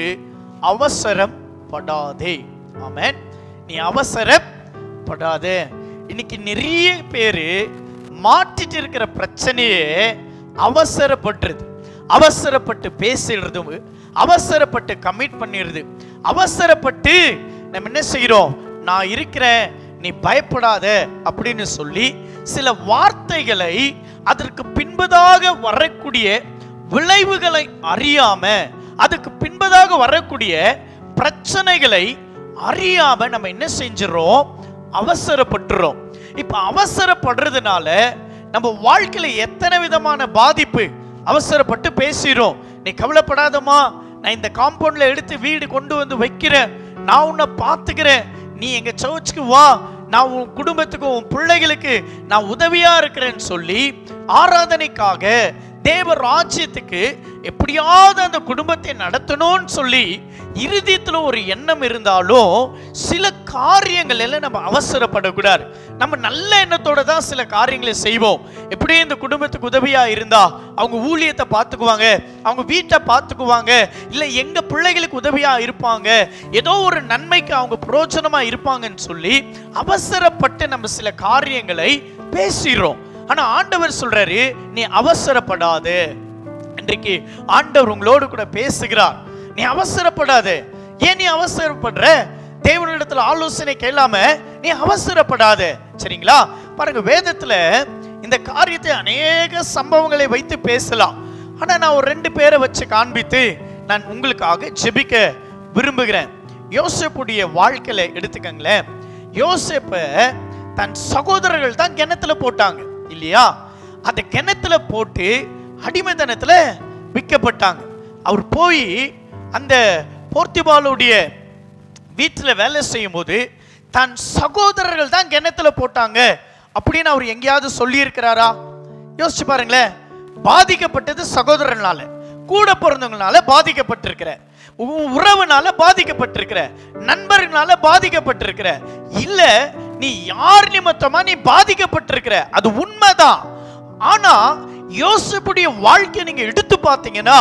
அவசரப்படாதே. ஆமென். நீ அவசரப்படாதே. இன்னைக்கு நிறைய பேரு மாட்டிட்டு இருக்கிற பிரச்சனையே அவசரப்படுறது. அவசரப்பட்டு பேசிடுறது, அவசரப்பட்டு கமிட் பண்ணிடுது, அவசரப்பட்டு நம்ம என்ன செய்கிறோம், நான் இருக்கிறேன் நீ பயப்படாத அப்படின்னு சொல்லி சில வார்த்தைகளை அதற்கு பின்பதாக வரக்கூடிய விளைவுகளை அறியாம, அதுக்கு பின்பதாக வரக்கூடிய பிரச்சனைகளை அறியாம நம்ம என்ன செஞ்சிடறோம், அவசரப்பட்டுறோம். இப்ப அவசரப்படுறதுனால நம்ம வாழ்க்கையில எத்தனை விதமான பாதிப்பு. அவசரப்பட்டு பேசிடும், நீ கவலைப்படாதமா, நான் இந்த காம்பவுண்ட்ல எடுத்து வீடு கொண்டு வந்து வைக்கிறேன், நான் உன்னை பார்த்துக்கிறேன், நீ எங்க சர்ச்சுக்கு வா, நான் உன் குடும்பத்துக்கு உன் பிள்ளைகளுக்கு நான் உதவியா இருக்கிறேன்னு சொல்லி ஆராதனைக்காக தேவ ராஜ்யத்துக்கு எப்படியாவது அந்த குடும்பத்தை நடத்தணும்னு சொல்லி இருதயத்துல ஒரு எண்ணம் இருந்தாலும் சில காரியங்கள் எல்லாம் நம்ம அவசரப்படக்கூடாது. நம்ம நல்ல எண்ணத்தோட தான் சில காரியங்களை செய்வோம். எப்படி இந்த குடும்பத்துக்கு உதவியா இருந்தா அவங்க ஊழியத்தை பார்த்துக்குவாங்க, அவங்க வீட்டை பார்த்துக்குவாங்க, இல்லை எங்க பிள்ளைகளுக்கு உதவியா இருப்பாங்க, ஏதோ ஒரு நன்மைக்கு அவங்க பிரயோஜனமா இருப்பாங்கன்னு சொல்லி அவசரப்பட்டு நம்ம சில காரியங்களை பேசுறோம். ஆனா ஆண்டவர் சொல்றாரு, நீ அவசரப்படாத. இன்றைக்கு ஆண்டவர் உங்களோடு கூட பேசுகிறார், நீ அவசரப்படாத. ஏன் நீ அவசரப்படுற? தேவனிடத்துல ஆலோசனை கேளாம நீ அவசரப்படாத. சரிங்களா? பாருங்க, வேதத்துல இந்த காரியத்தை அநேக சம்பவங்களை வைத்து பேசலாம். ஆனா நான் ஒரு 2 பேரை வச்சு காண்பித்து நான் உங்களுக்காக ஜெபிக்க விரும்புகிறேன். யோசேப்புடைய வாழ்க்கையில எடுத்துக்கங்களேன். யோசேப்ப தன் சகோதரர்கள் தான் கிணத்துல போட்டாங்க இல்லையா? அந்த கிணத்துல போட்டு அடிமைத்தனத்துல விற்கப்பட்டாங்க. அவர் போய் அந்த போர்த்திபாலுடைய வீட்டில் வேலை செய்யும் போது தன் சகோதரர்கள் தான் கிணத்துல போட்டாங்க அப்படின்னு அவர் எங்கேயாவது சொல்லி இருக்கிறாரா? யோசிச்சு பாருங்களேன். பாதிக்கப்பட்டது சகோதரனால, கூட பிறந்தவங்களால பாதிக்கப்பட்டிருக்கிற, உறவுனால பாதிக்கப்பட்டிருக்கிற, நண்பர்களால பாதிக்கப்பட்டிருக்கிற, இல்ல நீ யார் நிமித்தமா நீ பாதிக்கப்பட்டிருக்கிற, அது உண்மைதான். ஆனா யோசேப்புடைய வாழ்க்கையை நீங்க எடுத்து பார்த்தீங்கன்னா,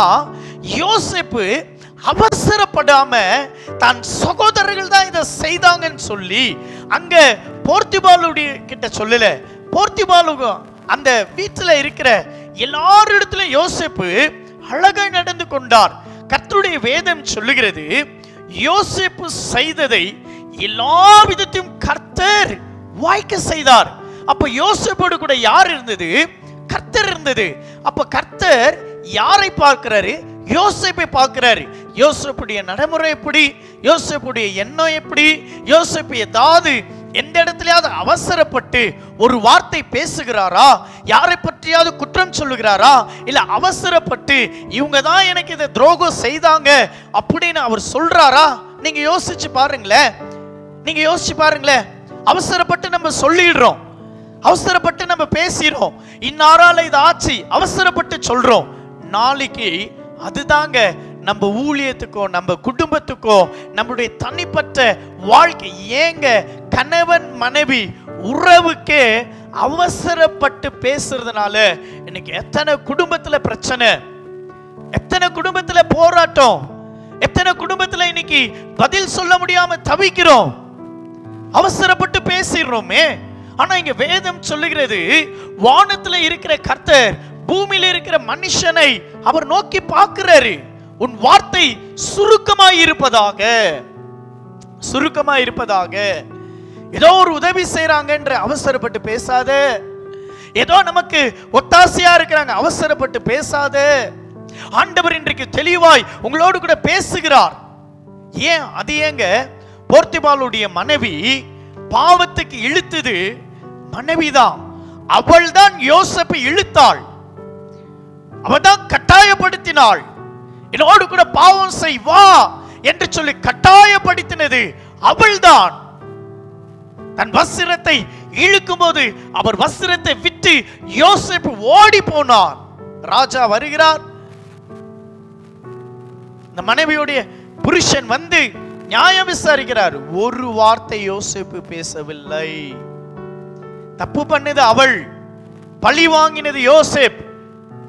யோசேப்பு அவசரப்படாம தன் சகோதரர்கள் தான் இதை செய்தாங்கன்னு சொல்லி அங்க போர்த்திபாலுடைய கிட்ட சொல்லல. போர்த்திபாலு அந்த வீட்டுல இருக்கிற எல்லாரிடத்திலும் யோசேப்பு அழகா நடந்து கொண்டார். கர்த்தருடைய வேதம் சொல்லுகிறது, யோசேப்பு செய்ததை எல்லா விதத்தையும் கர்த்தர் வாய்க்க செய்தார். அப்ப யோசேப்போடு கூட யார் இருந்தது? கர்த்தர் இருந்தது. அப்ப கர்த்தர் யாரை பார்க்கிறாரு? யோசேப்பை பார்க்கிறாரு. யோசேப்புடைய நடைமுறை எப்படி, யோசேப்புடைய எண்ணம் எப்படி, யோசேப்பு ஏதாவது எந்த இடத்துலயாவது அவசரப்பட்டு ஒரு வார்த்தை பேசுகிறாரா? யாரை பற்றியாவது குற்றம் சொல்லுகிறாரா? இல்ல அவசரப்பட்டு இவங்க தான் எனக்கு இதை துரோகம் செய்தாங்க அப்படின்னு அவர் சொல்றாரா? நீங்க யோசிச்சு பாருங்களேன். நீங்க யோசிச்சு பாருங்களேன். அவசரப்பட்டு நம்ம சொல்லிடுறோம், அவசரப்பட்டு நம்ம பேசிடுறோம், இன்னாரால இது ஆச்சு அவசரப்பட்டு சொல்றோம். நாளைக்கு அதுதாங்க நம்ம ஊழியத்துக்கோ நம்ம குடும்பத்துக்கோ நம்முடைய தனிப்பட்ட வாழ்க்கை, ஏங்க கணவன் மனைவி உறவுக்கே அவசரப்பட்டு பேசுறதுனால இன்னைக்கு எத்தனை குடும்பத்துல பிரச்சனை, எத்தனை குடும்பத்துல போராட்டம், எத்தனை குடும்பத்துல இன்னைக்கு பதில் சொல்ல முடியாம தவிக்கிறோம். அவசரப்பட்டு பேசிடுறோமே. ஆனா இங்க வேதம் சொல்லுகிறது, வானத்துல இருக்கிற கர்த்தர் பூமியில இருக்கிற மனுஷனை அவர் நோக்கி பார்க்கிறாரு. உன் வார்த்தை சுருக்கமாய் இருப்பதாக, சுருக்கமாய் இருப்பதாக. ஏதோ ஒரு உதவி செய்யறாங்க என்று அவசரப்பட்டு பேசாத. ஏதோ நமக்கு ஒத்தாசையா இருக்கிறாங்க அவசரப்பட்டு பேசாத. ஆண்டவர் இன்றைக்கு தெளிவாய் உங்களோடு கூட பேசுகிறார். ஏன்? அது ஏங்க போர்த்திபாலுடைய மனைவி பாவத்துக்கு இழுத்தது மனைவிதான். அவள் தான் யோசேப்பை இழுத்தாள், அவள் தான் கட்டாயப்படுத்தினாள். என்னோடு கூட பாவம் செய் வா என்று சொல்லி கட்டாயப்படுத்தினது அவள்தான். தன் வஸ்திரத்தை இழுக்கும் போது அவர் வஸ்திரத்தை விட்டு யோசேப்பு ஓடி போனார். ராஜா வருகிறார். இந்த மனைவியுடைய புருஷன் வந்து நியாயம் விசாரிக்கிறார். ஒரு வார்த்தை யோசேப்பு பேசவில்லை. தப்பு பண்ணது அவள், பழி வாங்கினது யோசேப்.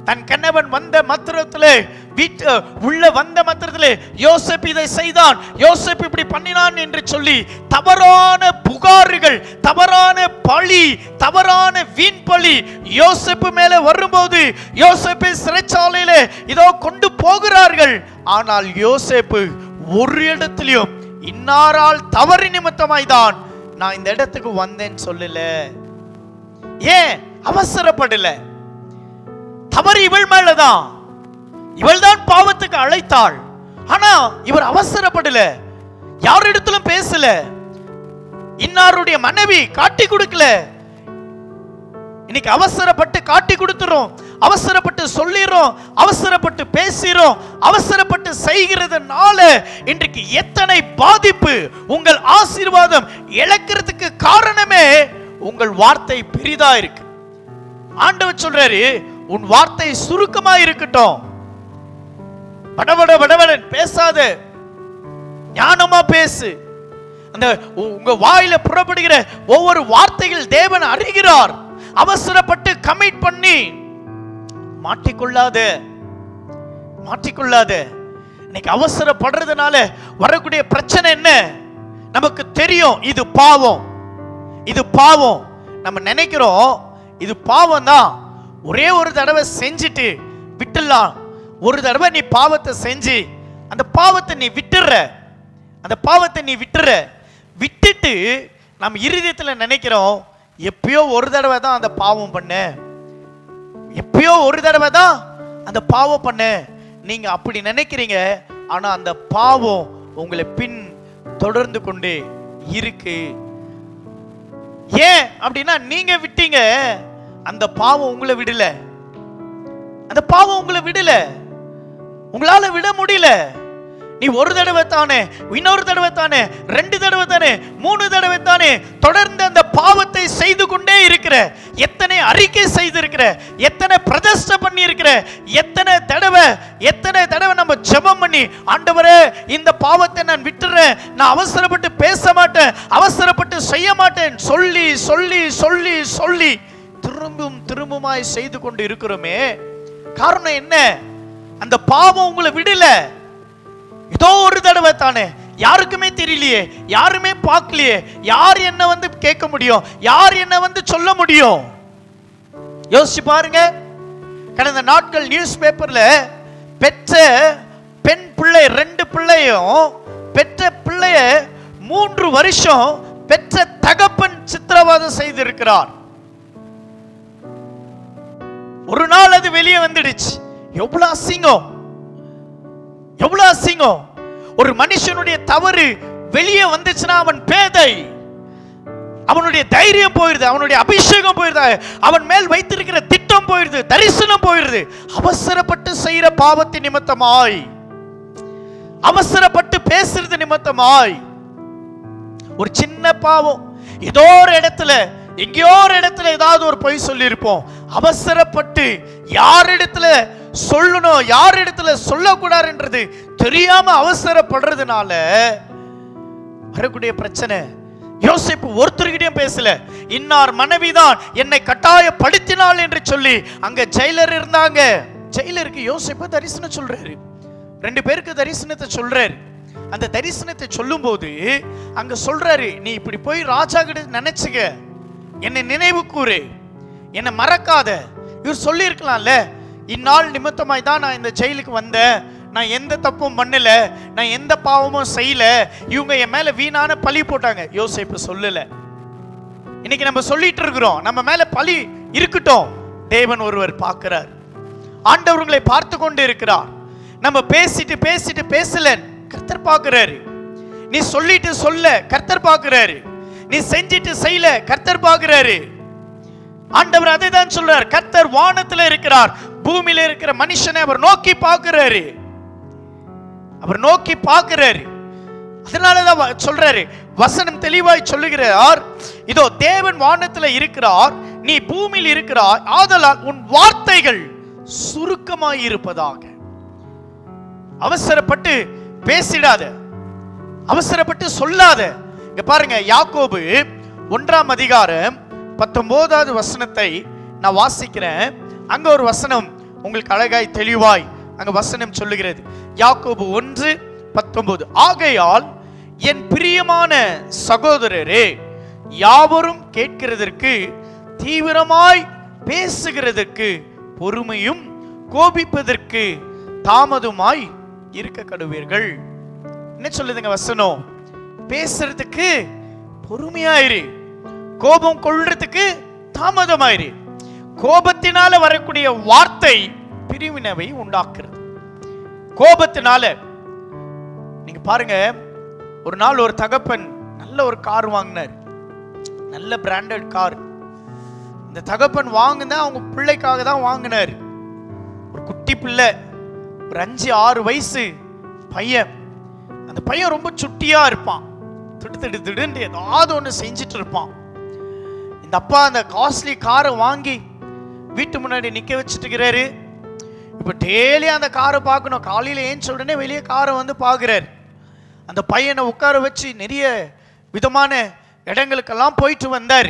தன் கணவன் வந்த மாத்திரத்திலே வீட்டு உள்ள வந்த மாத்திரத்திலே யோசேப்பு இதை செய்தான், யோசேப்பு இப்படி பண்ணினான் என்று சொல்லி தவறான புகார்கள், தவறான பழி, தவறான வீண் பழி யோசேப்பு மேலே வரும்போது யோசேப்பை சிறைச்சாலையிலே இதோ கொண்டு போகிறார்கள். ஆனால் யோசேப்பு ஒரு இடத்திலும் இன்னாரால் தவறு நிமித்தமாய் தான் நான் இந்த இடத்துக்கு வந்தேன்னு சொல்லல. ஏன் அவசரப்படல? தவறு இவள் மேலதான், இவள் தான் பாவத்துக்கு அழைத்தாள். ஆனா இவர் அவசரப்படல, யாரிடத்திலும் பேசல, இன்னாருடைய மனைவி காட்டி கொடுக்கல. இன்னைக்கு அவசரப்பட்டு காட்டி கொடுத்துறோம், அவசரப்பட்டு சொல்லிறோம், அவசரப்பட்டு பேசுறோம், அவசரப்பட்டு செய்கிறதுனால இன்றைக்கு எத்தனை பாதிப்பு. உங்கள் ஆசீர்வாதம் இழக்கிறதுக்கு காரணமே உங்கள் வார்த்தை பெரிதா இருக்கு. ஆண்டவர் சொல்றாரு, உன் வார்த்தை சுருக்கமா இருக்கட்டும், படபட படபடன் பேசாத, ஞானமா பேசு. அந்த உங்க வாயில புறப்படுகிற ஒவ்வொரு வார்த்தைகள் தேவன் அறிகிறார். அவசரப்பட்டு கமிட் பண்ணி மாட்டிக்கொள்ளாத, மாட்டிக்கொள்ளாத. இன்னைக்கு அவசரப்படுறதுனால வரக்கூடிய பிரச்சனை என்ன? நமக்கு தெரியும் இது பாவம், இது பாவம். நம்ம நினைக்கிறோம் இது பாவம் தான், ஒரே ஒரு தடவை செஞ்சுட்டு விட்டுடலாம். ஒரு தடவை நீ பாவத்தை செஞ்சு அந்த பாவத்தை நீ விட்டுற, அந்த பாவத்தை நீ விட்டுற. விட்டுட்டு நம்ம இருதயத்தில் நினைக்கிறோம் எப்பயோ ஒரு தடவை தான் அந்த பாவம் பண்ண, எப்பயோ ஒரு தடவை தான் அந்த பாவம் பண்ண. நீங்க அப்படி நினைக்கிறீங்க, ஆனா அந்த பாவம் உங்களை பின் தொடர்ந்து கொண்டே இருக்கு. ஏன் அப்படின்னா நீங்க விட்டீங்க, அந்த பாவம் உங்களை விடல, அந்த பாவம் உங்களை விடல, உங்களால விட முடியல. நீ ஒரு தடவை தானே, இன்னொரு தடவை தானே, 2 தடவை தானே, 3 தடவை தானே தொடர்ந்து அந்த பாவத்தை செய்து கொண்டே இருக்கிற. எத்தனை அறிக்கை செய்திருக்கிற, எத்தனை பிரதிஷ்டை பண்ணி இருக்கிற, எத்தனை தடவை நம்ம ஜெபம் பண்ணி, ஆண்டவரே இந்த பாவத்தை நான் விட்டுறேன், நான் அவசரப்பட்டு பேச மாட்டேன், அவசரப்பட்டு செய்ய மாட்டேன் சொல்லி சொல்லி சொல்லி சொல்லி திரும்புமாய் செய்து கொண்டு இருக்கிறோமே. காரணம் என்ன? அந்த பாவம் உங்களை விடல. இதோ ஒரு தடவை தானே, யாருக்குமே தெரியலையே, யாருமே பார்க்கலையே, யார் என்ன வந்து கேட்க முடியும், யார் என்ன வந்து சொல்ல முடியும்? யோசிச்சு பாருங்க. கடந்த நாட்கள் நியூஸ் பேப்பர்ல பெற்ற பெண் பிள்ளை 2 பிள்ளையும், பெற்ற பிள்ளைய 3 வருஷம் பெற்ற தகப்பன் சித்திரவதை செய்திருக்கிறார். ஒரு நாள் அது வெளியே வந்துடுச்சு. எவ்வளவு அசிங்கம், எவ்வளவு அசிங்கம். ஒரு மனுஷனுடைய தவறு வெளியே வந்துச்சுன்னா அவன் பேதை, அவனுடைய தைரியம் போயிருது, அவனுடைய அபிஷேகம் போயிருது, அவன் மேல் வைத்திருக்கிற திட்டம் போயிருது, தரிசனம் போயிருது. அவசரப்பட்டு செய்யற பாவத்தின் நிமித்தமாய், அவசரப்பட்டு பேசுறது நிமித்தமாய், ஒரு சின்ன பாவம் ஏதோ ஒரு இடத்துல, எங்கேயோ ஒரு இடத்துல ஏதாவது ஒரு பொய் சொல்லி இருப்போம். அவசரப்பட்டு யாரிடத்துல சொல்லணும், யாரிடத்துல சொல்லக்கூடாதுன்றது தெரியாம அவசரப்படுறதுனால வரக்கூடிய பிரச்சனை. யோசேப்பு ஒருத்தர்கிட்டயும் பேசல, இன்னார் மனைவிதான் என்னை கட்டாயப்படுத்தினாள் என்று சொல்லி அங்க ஜெயிலர் இருந்தாங்க. ஜெயிலருக்கு யோசேப்பு தரிசனம் சொல்றாரு, 2 பேருக்கு தரிசனத்தை சொல்றாரு. அந்த தரிசனத்தை சொல்லும் போது அங்க சொல்றாரு, நீ இப்படி போய் ராஜா கிட்ட நினைச்சுக்க, என்னை நினைவு கூறு, என்னை மறக்காத. இவர் சொல்லி இருக்கலாம்ல, இந்நாள் நிமித்தமாய் தான் நான் இந்த ஜெயிலுக்கு வந்தேன், நான் எந்த தப்பும் பண்ணல, நான் எந்த பாவமும் செய்யல, இவங்க என் மேல வீணான பழி போட்டாங்க. யோசேப்பு சொல்லல. இன்னைக்கு நம்ம சொல்லிட்டு இருக்கிறோம், நம்ம மேல பழி இருக்கட்டும், தேவன் ஒருவர் பார்க்கிறார், ஆண்டவர்களை பார்த்து கொண்டு இருக்கிறார். நம்ம பேசிட்டு பேசிட்டு பேசல, கர்த்தர் பார்க்கிறாரு. நீ சொல்லிட்டு சொல்ல, கர்த்தர் பார்க்கிறாரு. நீ செஞ்சிட்டு செய்யல, கர்த்தர் பார்க்கிறாரு. ஆண்டவர் அதை தான் சொல்றார், கர்த்தர் வானத்துல இருக்கிறார், பூமியில இருக்கிற மனுஷனை அவர் நோக்கி பார்க்கிறாரு, அவர் நோக்கி பார்க்கிறாரு. அதனாலதான் சொல்றாரு, வசனம் தெளிவாய் சொல்லுகிறார், இதோ தேவன் வானத்துல இருக்கிறார், நீ பூமியில் இருக்கிறாய், ஆதலால் உன் வார்த்தைகள் சுருக்கமாய் இருப்பதாக. அவசரப்பட்டு பேசிடாத, அவசரப்பட்டு சொல்லாத. இங்க பாருங்க, யாக்கோபு 1ஆம் அதிகாரம் 19வது வசனத்தை நான் வாசிக்கிறேன். அங்க ஒரு வசனம் உங்களுக்கு அழகாய் தெளிவாய் அங்க வசனம் சொல்லுகிறது. யாக்கோபு 1:19. ஆகையால் என் பிரியமான சகோதரரே, யாவரும் கேட்கிறதற்கு தீவிரமாய் பேசுகிறதற்கு பொறுமையும் கோபிப்பதற்கு தாமதமாய் இருக்க கடவீர்கள். என்ன சொல்லுதுங்க வசனம்? பேசுறதுக்கு பொறுமையாயிரு, கோபம் கொள்றதுக்கு தாமதமாயிரு. கோபத்தினால வரக்கூடிய வார்த்தை பிரிவினவை உண்டாக்குறது. கோபத்தினால நீங்க பாருங்க, ஒரு நாள் ஒரு தகப்பன் நல்ல ஒரு கார் வாங்கினார், நல்ல பிராண்டட் கார். இந்த தகப்பன் வாங்கினா அவங்க பிள்ளைக்காக தான் வாங்கினார். ஒரு குட்டி பிள்ளை, ஒரு 5-6 வயசு பையன். அந்த பையன் ரொம்ப சுட்டியா இருப்பான், திடுன்னு ஏதாவது ஒன்று செஞ்சுட்டு இருப்பான். இந்த அப்பா அந்த காஸ்ட்லி காரை வாங்கி வீட்டு முன்னாடி நிக்க வச்சுட்டு இருக்கிறாரு. இப்ப டெய்லி அந்த காரை பார்க்கணும். காலையில ஏஞ்ச உடனே வெளியே காரை வந்து பார்க்கிறாரு. அந்த பையனை உட்கார வச்சு நிறைய விதமான இடங்களுக்கெல்லாம் போயிட்டு வந்தாரு.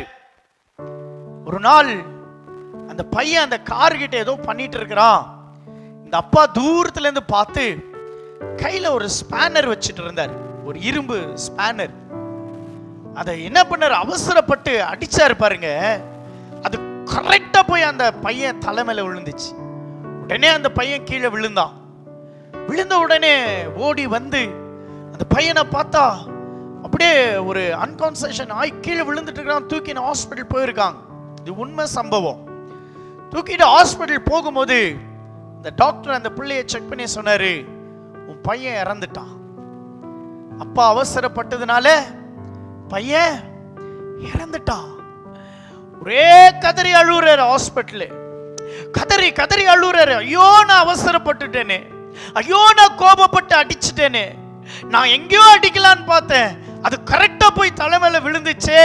ஒரு நாள் அந்த பையன் அந்த கார் கிட்ட ஏதோ பண்ணிட்டு இருக்கிறான். இந்த அப்பா தூரத்துல இருந்து பார்த்து கையில ஒரு ஸ்பேனர் வச்சுட்டு இருந்தார், ஒரு இரும்பு ஸ்பேனர். அதை என்ன பண்ணாரு, அவசரப்பட்டு அடிச்சாரு பாருங்க. அது கரெக்டா போய் அந்த பையன் தலைமையில விழுந்துச்சு. உடனே அந்த பையன் கீழே விழுந்தான். விழுந்த உடனே ஓடி வந்து அந்த பையனை பார்த்தா அப்படியே ஒரு அன்கான்சியஸ் ஆகி கீழே விழுந்துட்டு இருக்கான். தூக்கி ஹாஸ்பிட்டல் போயிருக்காங்க. இது உண்மை சம்பவம். தூக்கிட்டு ஹாஸ்பிட்டல் போகும்போது இந்த டாக்டர் அந்த பிள்ளையை செக் பண்ணி சொன்னாரு, உன் பையன் இறந்துட்டான். அப்பா அவசரப்பட்டதுனால பையன் இறந்துட்டான். ஒரே கதறி அழுறாரு ஹாஸ்பிட்டல். கதறி கதறி அழுறாரு. ஐயோ நான் அவசரப்பட்டுட்டேனே, ஐயோ நான் கோபப்பட்டு அடிச்சுட்டேனே, நான் எங்கேயோ அடிக்கலான்னு பார்த்தேன், அது கரெக்டா போய் தலைமையில விழுந்துச்சே.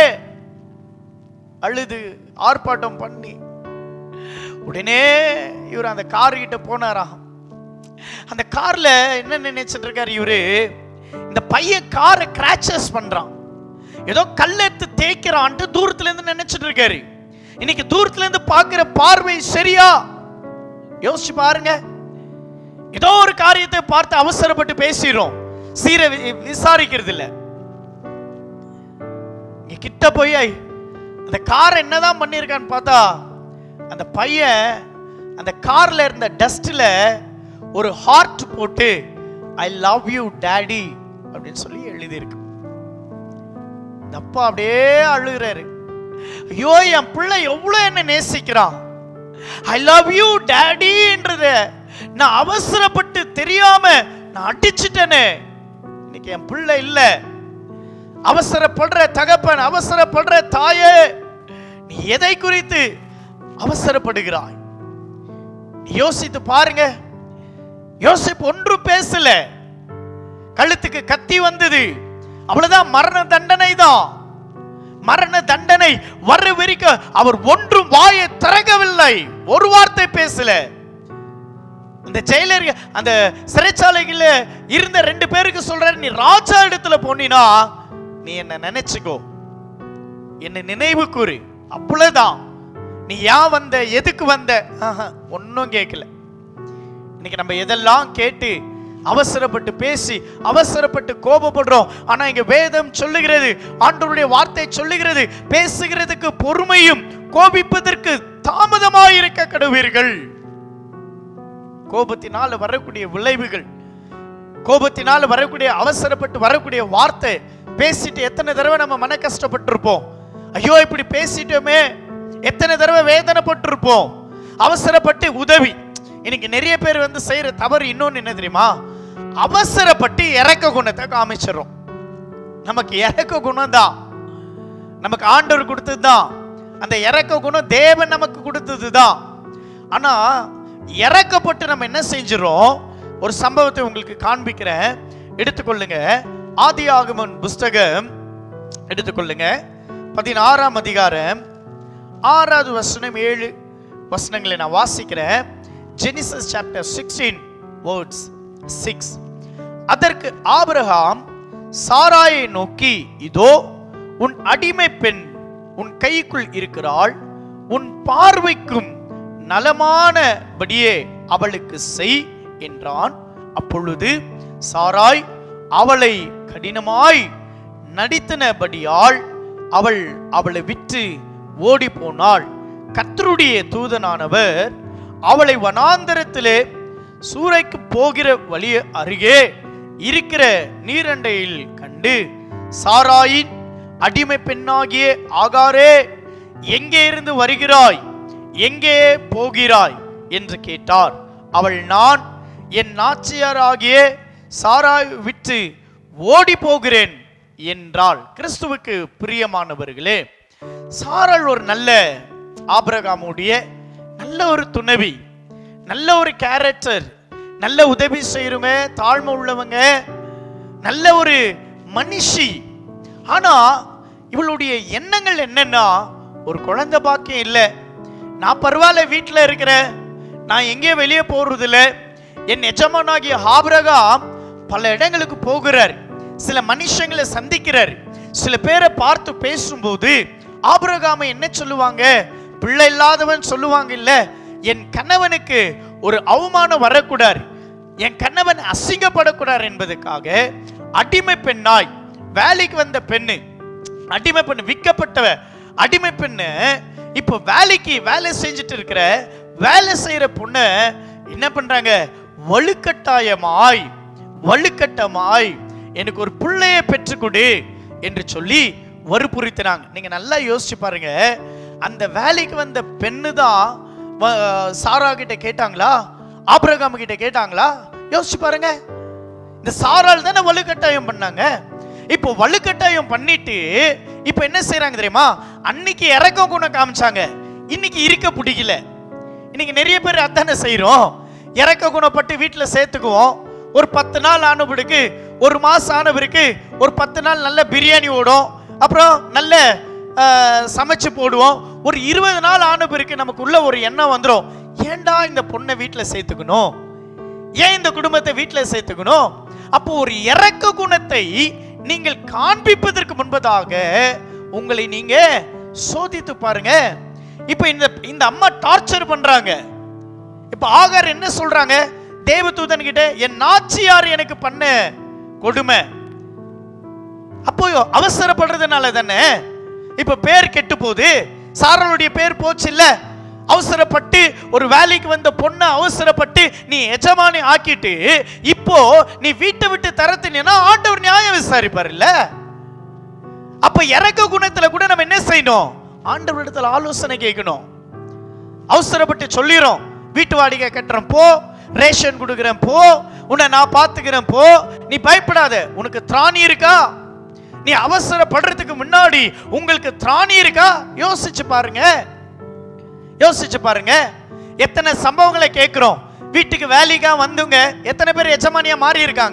அழுது ஆர்ப்பாட்டம் பண்ணி உடனே இவர் அந்த கார் கிட்ட போனாரா. அந்த கார்ல என்ன நினைச்சிட்டு இருக்காரு இவரு, இந்த பையன் காரை கிராச்சஸ் பண்றான், ஏதோ கல்லெடுத்து தேய்க்கிறான்ட்டு தூரத்துல இருந்து நினைச்சிட்டு இருக்காரு. இன்னைக்கு தூரத்துல இருந்து பார்க்கிற பார்வை சரியா? யோசிச்சு பாருங்க. ஏதோ ஒரு காரியத்தை பார்த்து அவசரப்பட்டு பேசிடுறோம், சீர விசாரிக்கிறது இல்ல. கிட்ட போய் அந்த கார் என்னதான் பண்ணிருக்கான்னு பார்த்தா, அந்த பையன் அந்த கார்ல இருந்த டஸ்ட்ல ஒரு ஹார்ட் போட்டு ஐ லவ் யூ டாடி அப்படின்னு சொல்லி எழுதி இருக்கு. இந்த அப்பா அப்படியே அழுகிறாரு. ஐயோ என் பிள்ளை எவ்வளவு என்ன நேசிக்கிறான், ஐ லவ் யூ டாடின்றத நான் அவசரப்பட்டு தெரியாம நான் அடிச்சிட்டேனே. இன்னைக்கு என் பிள்ளை இல்ல. அவசரப்படுற தகப்பன், அவசரப்படுற தாயே, நீ எதை குறித்து அவசரப்படுகிறாய்? யோசித்து பாருங்க. யோசிப்பு ஒன்று பேசல, கழுத்துக்கு கத்தி வந்தது, அவ்வளவுதான், மரண தண்டனை தான். மரண தண்டனை வர வரைக்கும் அவர் ஒன்றும் வாயை திறக்கவில்லை, ஒரு வார்த்தை பேசல. அந்த ஜெயிலர், அந்த சிறைச்சாலையில் இருந்த 2 பேருக்கு சொல்றாரு, நீ ராஜா இடத்துல போனீனா நீ என்ன நினைச்சுக்கோ, என்ன நினைவு கூறு, அவ்வளவுதான். நீ ஏன் வந்த, எதுக்கு வந்த, ஒன்னும் கேட்கல. இன்னைக்கு நம்ம எதெல்லாம் கேட்டு அவசரப்பட்டு பேசி அவசரப்பட்டு கோபப்படுறோம். ஆனா இங்க வேதம் சொல்லுகிறது, ஆண்டவருடைய வார்த்தை சொல்லுகிறது, பேசுகிறதுக்கு பொறுமையும் கோபிப்பதற்கு தாமதமாயிருக்க கடவீர்கள். கோபத்தினால வரக்கூடிய விளைவுகள், கோபத்தினால வரக்கூடிய அவசரப்பட்டு வரக்கூடிய வார்த்தை பேசிட்டு எத்தனை தடவை நம்ம மன கஷ்டப்பட்டிருப்போம். ஐயோ இப்படி பேசிட்டோமே, எத்தனை தடவை வேதனைப்பட்டிருப்போம். அவசரப்பட்டு உதவி. இன்னைக்கு நிறைய பேர் வந்து செய்யற தவறு இன்னொன்னு என்ன தெரியுமா, அவசரப்பட்டு இறக்க குணத்தை காமிச்சிடும். நமக்கு இறக்க குணம் தான் நமக்கு ஆண்டவர் கொடுத்தது தான், அந்த இறக்க குணம் தேவன் நமக்கு கொடுத்தது தான். ஆனா இறக்கப்பட்டு நம்ம என்ன செஞ்சிரோம்? ஒரு சம்பவத்தை உங்களுக்கு காண்பிக்கிறேன், எடுத்துக்கொள்ளுங்க. ஆதியாகமம் புஸ்தகம் எடுத்துக்கொள்ளுங்க, 16ஆம் அதிகாரம் 6வது வசனம் 7 வசனங்களை நான் வாசிக்கிறேன். Genesis chapter 16 words 6. அதற்கு ஆபிரகாம் சாராயை நோக்கி, இதோ உன் அடிமை பெண் உன் கைக்குள் இருக்கிறாள், உன் பார்வைக்கும் நலமானபடியே அவளுக்கு செய் என்றான். அப்பொழுது சாராய் அவளை கடினமாய் நடித்தனபடியால் அவள் அவளை விட்டு ஓடி போனாள். கர்த்தருடைய தூதனானவர் அவளை வனாந்தரத்திலே சூறைக்கு போகிற வழி அருகே இருக்கிற நீரண்டையில் கண்டு, சாராயின் அடிமை பெண்ணாகிய ஆகாரே, எங்கே இருந்து வருகிறாய், எங்கே போகிறாய் என்று கேட்டார். அவள், நான் என் நாச்சியாராகிய சாராய் விட்டு ஓடி போகிறேன் என்றாள். கிறிஸ்துவுக்கு பிரியமானவர்களே, சாராள் ஒரு நல்ல ஆபிரகாமுடைய நல்ல ஒரு துணைவி, நல்ல ஒரு கேரக்டர், நல்ல உதவி செய்யறவங்க, தாழ்மை உள்ளவங்க, நல்ல ஒரு மனுஷி. ஆனா இவளுடைய எண்ணங்கள் என்னன்னா, ஒரு குழந்தை பாக்கியம் இல்லை, நான் பரவாயில்ல வீட்டில் இருக்கிறேன், நான் எங்கே வெளியே போறது இல்லை. என் எஜமானாகிய ஆபிரகாம் பல இடங்களுக்கு போகிறார், சில மனுஷங்களை சந்திக்கிறார். சில பேரை பார்த்து பேசும்போது ஆபிரகாமை என்ன சொல்லுவாங்க, பிள்ளை இல்லாதவன் சொல்லுவாங்க, இல்ல என் கணவனுக்கு ஒரு அவமானம் வரக்கூடாது, என் கணவன் அசிங்கப்படக்கூடாது என்பதற்காக அடிமை பெண்ணாய் வேலைக்கு வந்த பெண்ணு, அடிமை பெண்ணு, விற்கப்பட்டவ அடிமை பெண்ணு, இப்போ வேலைக்கு வேலை செஞ்சுட்டு இருக்கிற வேலை செய்யற பொண்ணு என்ன பண்றாங்க, வலுக்கட்டாயமாய் எனக்கு ஒரு பிள்ளைய பெற்றுக்கொடு என்று சொல்லி வற்புறுத்தினாங்க. நீங்க நல்லா யோசிச்சு பாருங்க, அந்த வேலைக்கு வந்த பெண்ணு தான் சாரா கிட்ட கேட்டாங்களா, ஆபிரகாம் கிட்ட கேட்டாங்களா? யோசிச்சு பாருங்க. இந்த சாராள் தானே வலுக்கட்டாயம் பண்ணாங்க. இப்போ வலுக்கட்டாயம் பண்ணிட்டு இப்போ என்ன செய்யறாங்க தெரியுமா, அன்னைக்கு இறக்க குணம் காமிச்சாங்க, இன்னைக்கு இருக்க பிடிக்கல. இன்னைக்கு நிறைய பேர் அதானே செய்யறோம், இறக்க குணப்பட்டு வீட்டில் சேர்த்துக்குவோம். ஒரு 10 நாள் ஆனவருக்கு, ஒரு மாசம் ஆனவருக்கு ஒரு 10 நாள் நல்ல பிரியாணி ஓடும், அப்புறம் நல்ல சமைச்சு போடுவோம். ஒரு 20 நாள் ஆனவருக்கு நமக்குள்ள ஒரு எண்ணம் வந்துடும், ஏண்டா இந்த பொண்ணை வீட்டில் சேர்த்துக்கணும், ஏன் இந்த குடும்பத்தை வீட்டில் சேர்த்துக்கணும். அப்போ ஒரு இறக்க குணத்தை நீங்கள் காண்பிப்பதற்கு முன்பதாக உங்களை நீங்க சோதித்து பாருங்க. இப்ப இந்த அம்மா டார்ச்சர் பண்றாங்க. இப்ப ஆகார் என்ன சொல்றாங்க, தேவதூதன் கிட்ட, என் நாச்சியார் எனக்கு பண்ண கொடுமை. அப்போ அவசரப்படுறதுனால தானே இப்ப பேர் கெட்டு போகுது, சாராளுடைய பேர் போச்சு இல்ல. அவசரப்பட்டு ஒரு வேலைக்கு வந்த பொண்ணை அவசரப்பட்டு நீ எஜமானி ஆக்கிட்டு இப்போ நீ வீட்டை விட்டு தரத்தினா ஆண்டவர் நியாயம் விசாரிப்பார் இல்ல. அப்ப இறக்க குணத்துல கூட நம்ம என்ன செய்யணும், ஆண்டவரிடத்துல ஆலோசனை கேட்கணும். அவசரப்பட்டு சொல்லிரும், வீட்டு வாடகை கட்டுறேன் போ, ரேஷன் கொடுக்கிறேன் போ, உன்னை நான் பார்த்துக்கிறேன் போ, நீ பயப்படாத, உனக்கு திராணி இருக்கா, நீ அவசரப்படுறதுக்கு முன்னாடி உங்களுக்கு திராணி இருக்கா? யோசிச்சு பாருங்க, யோசிச்சு பாருங்க. எத்தனை சம்பவங்களை கேட்கிறோம், வீட்டுக்கு வேலைக்கா வந்துங்க எத்தனை பேர் எஜமானியா மாறி இருக்காங்க,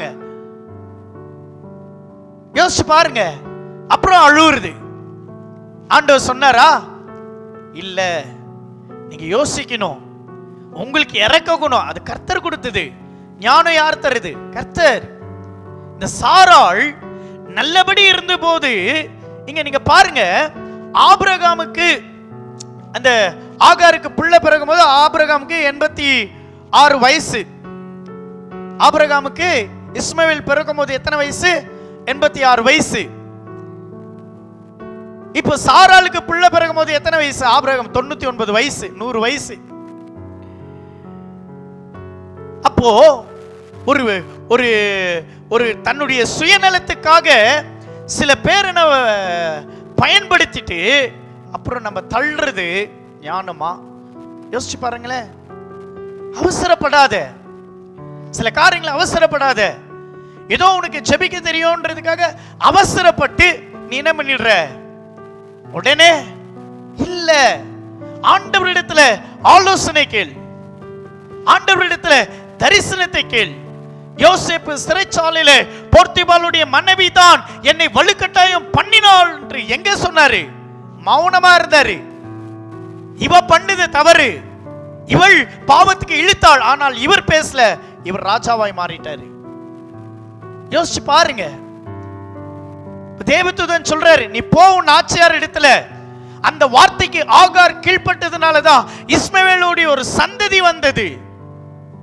யோசிச்சு பாருங்க. அப்புறம் அழுவுறது. ஆண்டவர் சொன்னாரா? இல்ல, நீங்க யோசிக்கணும். உங்களுக்கு இறக்கணும், அது கர்த்தர் கொடுத்தது. ஞானம் யார் தருது? கர்த்தர். இந்த சாராள் நல்லபடி இருந்த போது இங்க நீங்க பாருங்க, ஆபிரகாமுக்கு அந்த ஆகாருக்கு பிள்ளை பிறக்கும் போது ஆபிரகாமுக்கு 86 வயசு. ஆபிரகாமுக்கு இஸ்மவேல் பிறக்கும் போது எத்தனை வயசு? 86 வயசு. இப்போ சாராளுக்கு பிள்ளை பிறக்கும் போது எத்தனை வயசு? ஆபிரகாம் 99 வயசு, 100 வயசு. அப்போ ஒரு ஒரு ஒரு தன்னுடைய சுயநலத்துக்காக சில பேரை நம்ம பயன்படுத்திட்டு அப்புறம் நம்ம தள்ளுறது ஞானமா? யோசிச்சு பாருங்களேன். அவசரப்படாத, சில காரியங்களை அவசரப்படாத. ஏதோ உனக்கு ஜெபிக்க தெரியும்ன்றதுக்காக அவசரப்பட்டு நீ என்ன பண்ணிடுற உடனே இல்ல. ஆண்டவரிடத்துல ஆலோசனை கேள், ஆண்டவரிடத்துல தரிசனத்தை கேள். யோசேப்பு சிறைச்சாலையில போர்த்திபாலுடைய மனைவி தான் என்னை வலுக்கட்டாயம் பண்ணினாள் என்று எங்க சொன்னாரு? மௌனமா இருந்தாரு. இவ பண்ணது தவறு, இவள் பாவத்துக்கு இழுத்தாள், ஆனால் இவர் பேசல, இவர் ராஜாவாய் மாறிட்டாரு. யோசிச்சு பாருங்க. தேவதூதன் சொல்றாரு, நீ போ உன் ஆச்சியார் இடத்துல. அந்த வார்த்தைக்கு ஆகார் கீழ்ப்பட்டதுனாலதான் இஸ்மவேலுடைய ஒரு சந்ததி வந்தது.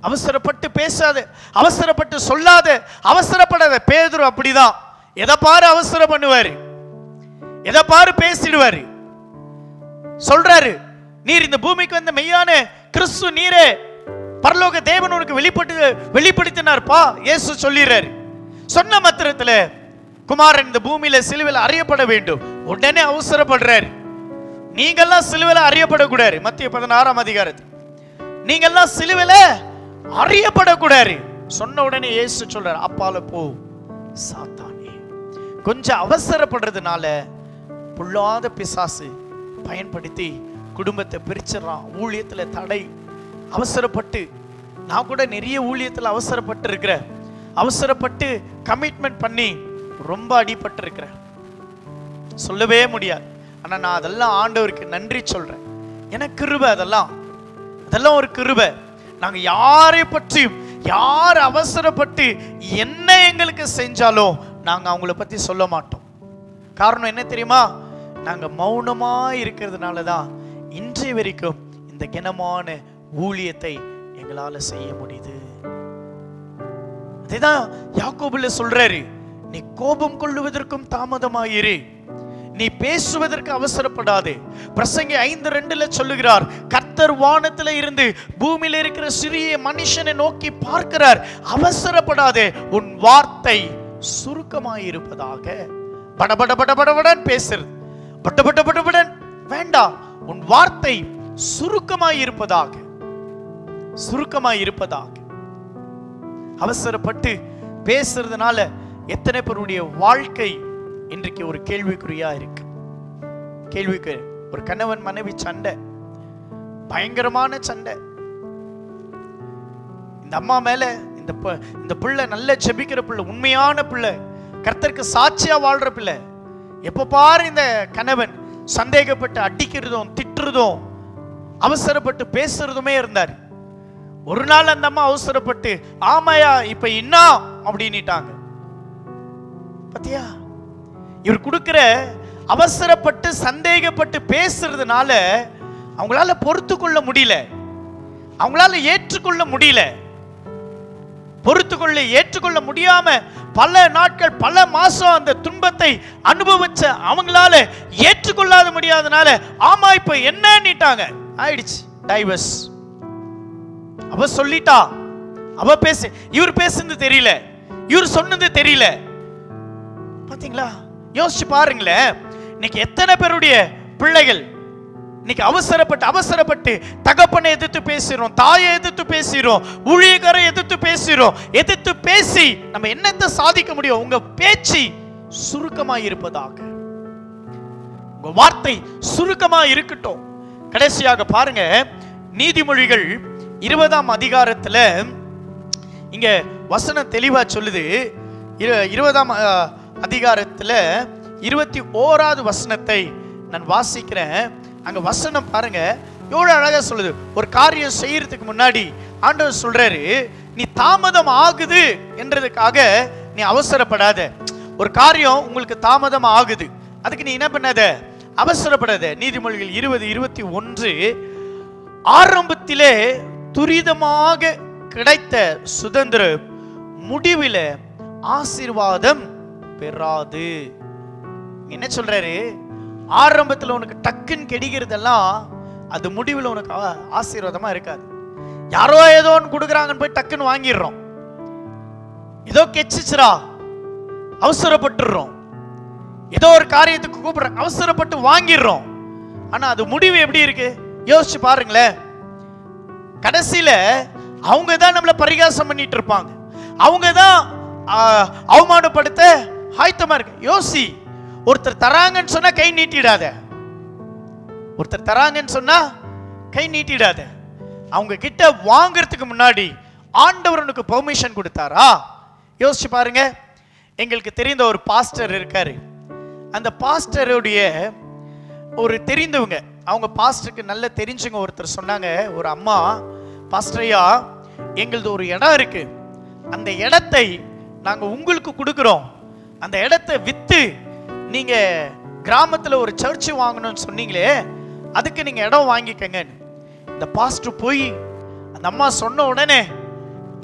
அவசரப்பட்டு பேசாத, அவசரப்பட்டு சொல்லாத, அவசரப்படாத. பேதுரு அப்படிதான். எதை பாரு அவசரம் பண்ணுவாரு, எதை பாரு பேசிடுவாரு. சொல்றாரு, நீர் இந்த பூமிக்கு வந்த மெய்யான கிறிஸ்து நீரே, பரலோக தேவன் உனக்கு வெளிப்படுத்தினார்ப்பா. இயேசு சொல்லிடுறாரு. சொன்ன மாத்திரத்துல குமாரன் இந்த பூமியில சிலுவையில் அறியப்பட வேண்டும். உடனே அவசரப்படுறாரு. நீங்கெல்லாம் சிலுவையில் அறியப்படக்கூடாது. மத்திய 16ஆம் அதிகாரத்தில் நீங்கெல்லாம் சிலுவையில் அறியப்படக்கூடாது சொன்ன உடனே இயேசு சொல்றாரு, அப்பால போ சாத்தானே. கொஞ்சம் அவசரப்படுறதுனால பொல்லாத பிசாசு பயன்படுத்தி குடும்பத்தை பிரிச்சிடறான். ஊழியத்துல தடை. அவசரப்பட்டு, நான் கூட நிறைய ஊழியத்துல அவசரப்பட்டு இருக்கிறேன். அவசரப்பட்டு கமிட்மெண்ட் பண்ணி ரொம்ப அடிபட்டு இருக்கிறேன், சொல்லவே முடியாது. ஆனா நான் அதெல்லாம் ஆண்டவருக்கு நன்றி சொல்றேன். எனக்கு கிருபை, அதெல்லாம் ஒரு கிருபை. நாங்க யாரை பற்றியும், யார் அவசரப்பட்டு என்ன எங்களுக்கு செஞ்சாலும் நாங்க அவங்கள பத்தி சொல்ல மாட்டோம். காரணம் என்ன தெரியுமா? நாங்க மௌனமா இருக்கிறதுனால தான் இன்றைய வரைக்கும் இந்த கனமான ஊழியத்தை எங்களால செய்ய முடியுது. அதுதான் யாக்கோபுல சொல்றாரு, நீ கோபம் கொள்ளுவதற்கும் தாமதமாயிரு, நீ பேசுவதற்கு அவசரப்படாதே. பிரசங்கி 5:2 சொல்லுகிறார், கர்த்தர் வானத்துல இருந்து பூமியில இருக்கிற சிறிய மனுஷனை நோக்கி பார்க்கிறார், அவசரப்படாதே, உன் வார்த்தை சுருக்கமாயிருப்பதாக. படபட படபடபடன் பேசுறது, படபட படபடன் வேண்டாம், உன் வார்த்தை சுருக்கமாயிருப்பதாக, சுருக்கமாயிருப்பதாக. அவசரப்பட்டு பேசுறதுனால எத்தனை பேருடைய வாழ்க்கை இன்றைக்கு ஒரு கேள்விக்குறியா இருக்கு. கேள்விக்குறி. ஒரு கணவன் மனைவி சண்டை, பயங்கரமான சண்டை. இந்த அம்மா மேல இந்த பிள்ளை நல்ல ஜெபிக்கிற பிள்ளை, உண்மையான பிள்ளை, கர்த்தருக்கு சாட்சியா வாழ்ற பிள்ளை. எப்ப பாரு இந்த கணவன் சந்தேகப்பட்டு அடிக்கிறதும் திட்டுறதும் அவசரப்பட்டு பேசுறதுமே இருந்தார். ஒரு நாள் அந்த அம்மா அவசரப்பட்டு, ஆமாயா இப்ப என்ன அப்படின்னுட்டாங்க. பத்தியா, இவர் கொடுக்கிற அவசரப்பட்டு சந்தேகப்பட்டு பேசுறதுனால அவங்களால பொறுத்து கொள்ள முடியல, அவங்களால ஏற்றுக்கொள்ள முடியல. பொறுத்துக்கொள்ள ஏற்றுக்கொள்ள முடியாம பல நாட்கள், பல மாசம் அந்த துன்பத்தை அனுபவிச்ச அவங்களால ஏற்றுக்கொள்ளாத முடியாதனால, ஆமா இப்ப என்னன்னுட்டாங்க, ஆயிடுச்சு டைவர்ஸ். அவ சொல்லிட்டா, அவ பேசு, இவர் பேசுனது தெரியல, இவர் சொன்னது தெரியல. பாத்தீங்களா? யோசிச்சு பாருங்களேன், இன்னைக்கு எத்தனை பேருடைய பிள்ளைகள் இன்னைக்கு அவசரப்பட்டு தகப்பனை எதிர்த்து பேசுறோம், தாயை எதிர்த்து பேசுறோம், ஊழியக்காரை எதிர்த்து பேசுறோம். எதிர்த்து பேசி நம்ம என்னத்தை சாதிக்க முடியும்? உங்க பேச்சு சுருக்கமாய் இருப்பதாக, உங்க வார்த்தை சுருக்கமாய் இருக்கட்டும். கடைசியாக பாருங்க, நீதிமொழிகள் 20ஆம் அதிகாரத்துல இங்க வசனம் தெளிவா சொல்லுது. 20ஆம் அதிகாரத்துல 21வது வசனத்தை நான் வாசிக்கிறேன். அங்க வசனம் பாருங்க, எவ்வளவு அழகா சொல்லுது. ஒரு காரியம் செய்யறதுக்கு முன்னாடி ஆண்டவர் சொல்றாரு, நீ தாமதம் ஆகுது என்றதுக்காக நீ அவசரப்படாத. ஒரு காரியம் உங்களுக்கு தாமதம் ஆகுது, அதுக்கு நீ என்ன பண்ணாத, அவசரப்படாத. நீதிமொழிகள் 20:21, ஆரம்பத்திலே துரிதமாக கிடைத்த சுதந்திரம் முடிவில ஆசீர்வாதம் பெறாது. என்ன சொல்றாரு? ஆரம்பத்தில் உனக்கு டக்குன்னு கிடைக்கிறதெல்லாம் அது முடிவில் உனக்கு ஆசீர்வாதமா இருக்காது. யாரோ ஏதோ ஒன்று கொடுக்குறாங்கன்னு போய் டக்குன்னு வாங்கிடுறோம். ஏதோ கெச்சிச்சுரா அவசரப்பட்டுறோம், ஏதோ ஒரு காரியத்துக்கு கூப்பிடுறோம் அவசரப்பட்டு வாங்கிடுறோம். ஆனா அது முடிவு எப்படி இருக்கு யோசிச்சு பாருங்களேன். கடைசியில அவங்க தான் நம்மளை பரிகாசம் பண்ணிட்டு இருப்பாங்க, அவங்க தான் அவமானப்படுத்த ஆயத்தமா இருக்கு. யோசி, ஒருத்தர் தராங்கன்னு சொன்னா கை நீட்டிடாத, ஒருத்தர் தராங்கன்னு சொன்னா கை நீட்டிடாத. அவங்க கிட்ட வாங்கறதுக்கு முன்னாடி ஆண்டவர் உனக்கு பெர்மிஷன் கொடுத்தாரா? யோசிச்சு பாருங்க. எங்களுக்கு தெரிந்த ஒரு பாஸ்டர் இருக்காரு. அந்த பாஸ்டருடைய ஒரு தெரிந்தவங்க, அவங்க பாஸ்டருக்கு நல்ல தெரிஞ்சவங்க ஒருத்தர் சொன்னாங்க, ஒரு அம்மா, பாஸ்டரையா எங்களது ஒரு இடம் இருக்கு, அந்த இடத்தை நாங்க உங்களுக்கு கொடுக்கிறோம், அந்த இடத்தை வித்து நீங்க கிராமத்துல ஒரு சர்ச் வாங்கணும்னு சொன்னீங்களே, அதுக்கு நீங்க இடம் வாங்கிக்கங்க. இந்த பாஸ்டர் போய் அந்த அம்மா சொன்ன உடனே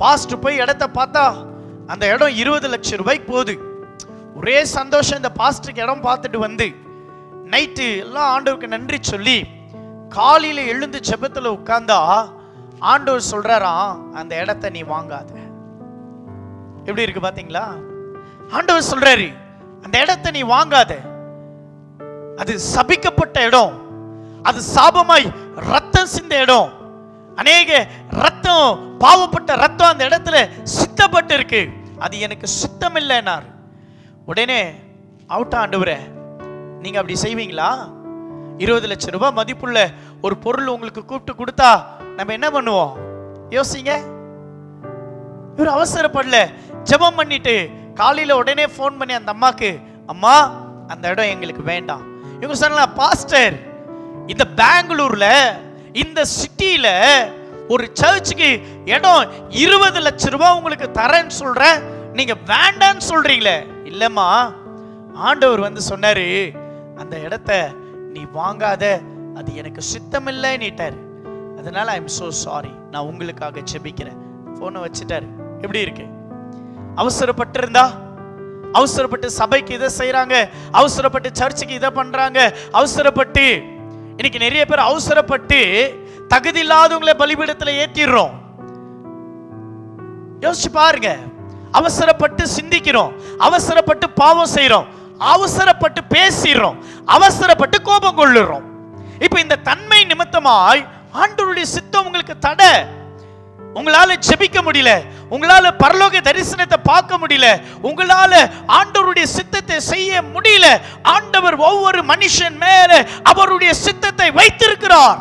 பாஸ்டர் போய் இடத்த பார்த்தா அந்த இடம் 20 லட்சம் ரூபாய்க்கு போகுது. ஒரே சந்தோஷம். இந்த பாஸ்டருக்கு இடம் பார்த்துட்டு வந்து நைட்டு எல்லாம் ஆண்டவருக்கு நன்றி சொல்லி காலையில எழுந்து ஜெபத்துல உட்கார்ந்தா ஆண்டவர் சொல்றாராம், அந்த இடத்தை நீ வாங்காத. எப்படி இருக்கு பாத்தீங்களா? ஆண்டவர் சொல்றாரு, அந்த இடத்தை நீ வாங்காத. அது சபிக்கப்பட்ட இடம், அது சாபமாய் ரத்தம் சிந்த இடம். அநேக ரத்தம், பாவப்பட்ட ரத்தம் அந்த இடத்துல சித்தப்பட்டு இருக்கு. அது எனக்கு சுத்தம் இல்லைன்னார். உடனே அவுட்டா, ஆண்டவரே நீங்க அப்படி செய்வீங்களா? 20 லட்சம் ரூபாய் மதிப்புள்ள ஒரு பொருள் உங்களுக்கு கூப்பிட்டு கொடுத்தா நம்ம என்ன பண்ணுவோம்? யோசிங்க. இவர் அவசரப்படல, ஜெபம் பண்ணிட்டு காலையில உடனே போன் பண்ணி அந்த அம்மாக்கு, அம்மா அந்த இடம் எங்களுக்கு வேண்டாம். இவங்க சொன்னா, பாஸ்டர் இந்த பெங்களூர்ல இந்த சிட்டியில ஒரு சர்ச்சுக்கு இடம் 20 லட்சம் ரூபாய் உங்களுக்கு தரேன்னு சொல்றேன், நீங்க வேண்டான்னு சொல்றீங்களே. இல்லம்மா, ஆண்டவர் வந்து சொன்னாரு, அந்த இடத்த நீ வாங்காத, அது எனக்கு சுத்தமில்லைன்னுட்டாரு. அதனால ஐ எம் சோ சாரி, நான் உங்களுக்காக ஜெபிக்கிறேன். போனை வச்சுட்டாரு. எப்படி இருக்கு? அவசரப்பட்டு இருந்தா, அவசரப்பட்டு சபைக்கு இதை செய்யறாங்க, அவசரப்பட்டு சர்ச்சுக்கு இதை பண்றாங்க, அவசரப்பட்டு இன்னைக்கு நிறைய பேர் அவசரப்பட்டு தகுதி இல்லாதவங்களை பலிபீடத்துல ஏத்திடுறோம். யோசிச்சு பாருங்க. அவசரப்பட்டு சிந்திக்கிறோம், அவசரப்பட்டு பாவம் செய்யறோம், அவசரப்பட்டு பேசிடுறோம், அவசரப்பட்டு கோபம் கொள்ளுறோம். இப்ப இந்த தன்மை நிமித்தமாய் ஆண்டவருடைய சித்தம் உங்களுக்கு தடை. உங்களால ஜெபிக்க முடியல, உங்களால பரலோக தரிசனத்தை பார்க்க முடியல, உங்களால ஆண்டவருடைய சித்தத்தை செய்ய முடியல. ஆண்டவர் ஒவ்வொரு மனுஷன் மேல அவருடைய சித்தத்தை வைத்திருக்கிறார்.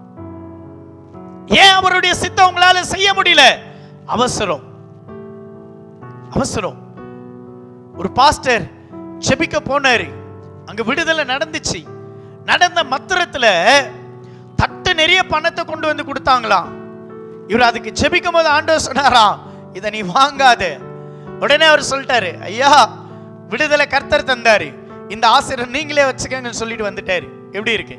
ஏன் அவருடைய சித்தம் உங்களால செய்ய முடியல? அவசரம், அவசரம். ஒரு பாஸ்டர் ஜெபிக்க போனாரு, அங்க விடுதலை நடந்துச்சு. நடந்த மத்திரத்துல தட்டு நிறைய பணத்தை கொண்டு வந்து கொடுத்தாங்களாம். இவர் அதுக்கு ஜெபிக்கும் போது ஆண்டவர் சொன்னாராம், இதை நீ வாங்காத. உடனே அவர் சொல்லிட்டாரு, ஐயா விடுதலை கர்த்தர் தந்தாரு, இந்த ஆசிரியர் நீங்களே வச்சுக்கங்கன்னு சொல்லிட்டு வந்துட்டாரு. எப்படி இருக்கு?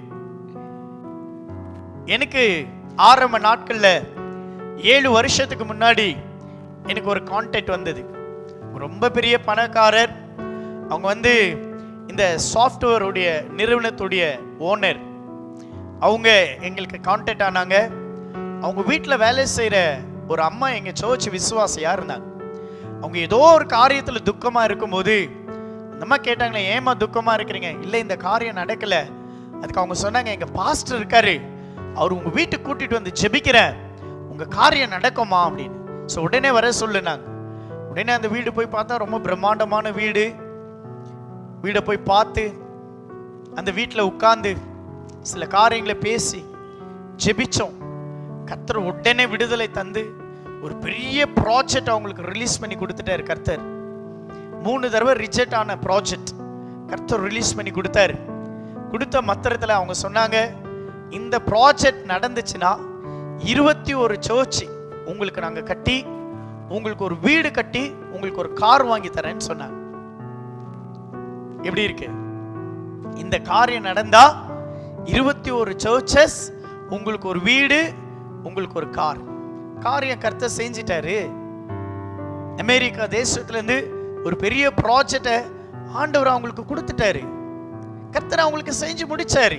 எனக்கு ஆரம்ப நாட்கள்ல 7 வருஷத்துக்கு முன்னாடி எனக்கு ஒரு கான்டாக்ட் வந்தது. ரொம்ப பெரிய பணக்காரர். அவங்க வந்து இந்த சாஃப்ட்வேர் உடைய நிறுவனத்துடைய ஓனர். அவங்க எங்களுக்கு கான்டாக்ட் ஆனாங்க. அவங்க வீட்டில் வேலை செய்கிற ஒரு அம்மா எங்க சர்ச் விசுவாசியா இருந்தாங்க. அவங்க ஏதோ ஒரு காரியத்துல துக்கமா இருக்கும்போது அந்த அம்மா கேட்டாங்களே, ஏமா துக்கமா இருக்கிறீங்க? இல்லை, இந்த காரியம் நடக்கல. அதுக்கு அவங்க சொன்னாங்க, எங்க பாஸ்டர் இருக்காரு, அவர் உங்க வீட்டுக்கு கூட்டிட்டு வந்து ஜெபிக்கிறேன், உங்க காரியம் நடக்குமா அப்படின்னு. ஸோ உடனே வர சொல்லுனாங்க. உடனே அந்த வீடு போய் பார்த்தா ரொம்ப பிரம்மாண்டமான வீடு. வீடை போய் பார்த்து அந்த வீட்டில் உட்கார்ந்து சில காரியங்களை பேசி ஜெபிச்சோம். கர்த்தர் உடனே விடுதலை தந்து ஒரு பெரிய ப்ராஜெக்ட் அவங்களுக்கு ரிலீஸ் பண்ணி கொடுத்துட்டாரு. கர்த்தர் 3 தடவை ரிஜெக்ட் ஆன ப்ராஜெக்ட் கர்த்தர் ரிலீஸ் பண்ணி கொடுத்தாரு. கொடுத்த மத்திரத்தில் அவங்க சொன்னாங்க, இந்த ப்ராஜெக்ட் நடந்துச்சுன்னா 21 சர்ச் உங்களுக்கு நாங்கள் கட்டி, உங்களுக்கு ஒரு வீடு கட்டி, உங்களுக்கு ஒரு கார் வாங்கி தரேன்னு சொன்னாங்க. எப்படி இருக்கு? இந்த காரியம் நடந்தா 21 சர்ச்சஸ், உங்களுக்கு ஒரு வீடு, உங்களுக்கு ஒரு கார். காரியம் கர்த்தர் செஞ்சிட்டாரு. அமெரிக்கா தேசத்துல இருந்து ஒரு பெரிய ப்ராஜெக்டை ஆண்டவர் அவங்களுக்கு கொடுத்துட்டாரு. கர்த்தர் அவங்களுக்கு செஞ்சு முடிச்சாரு.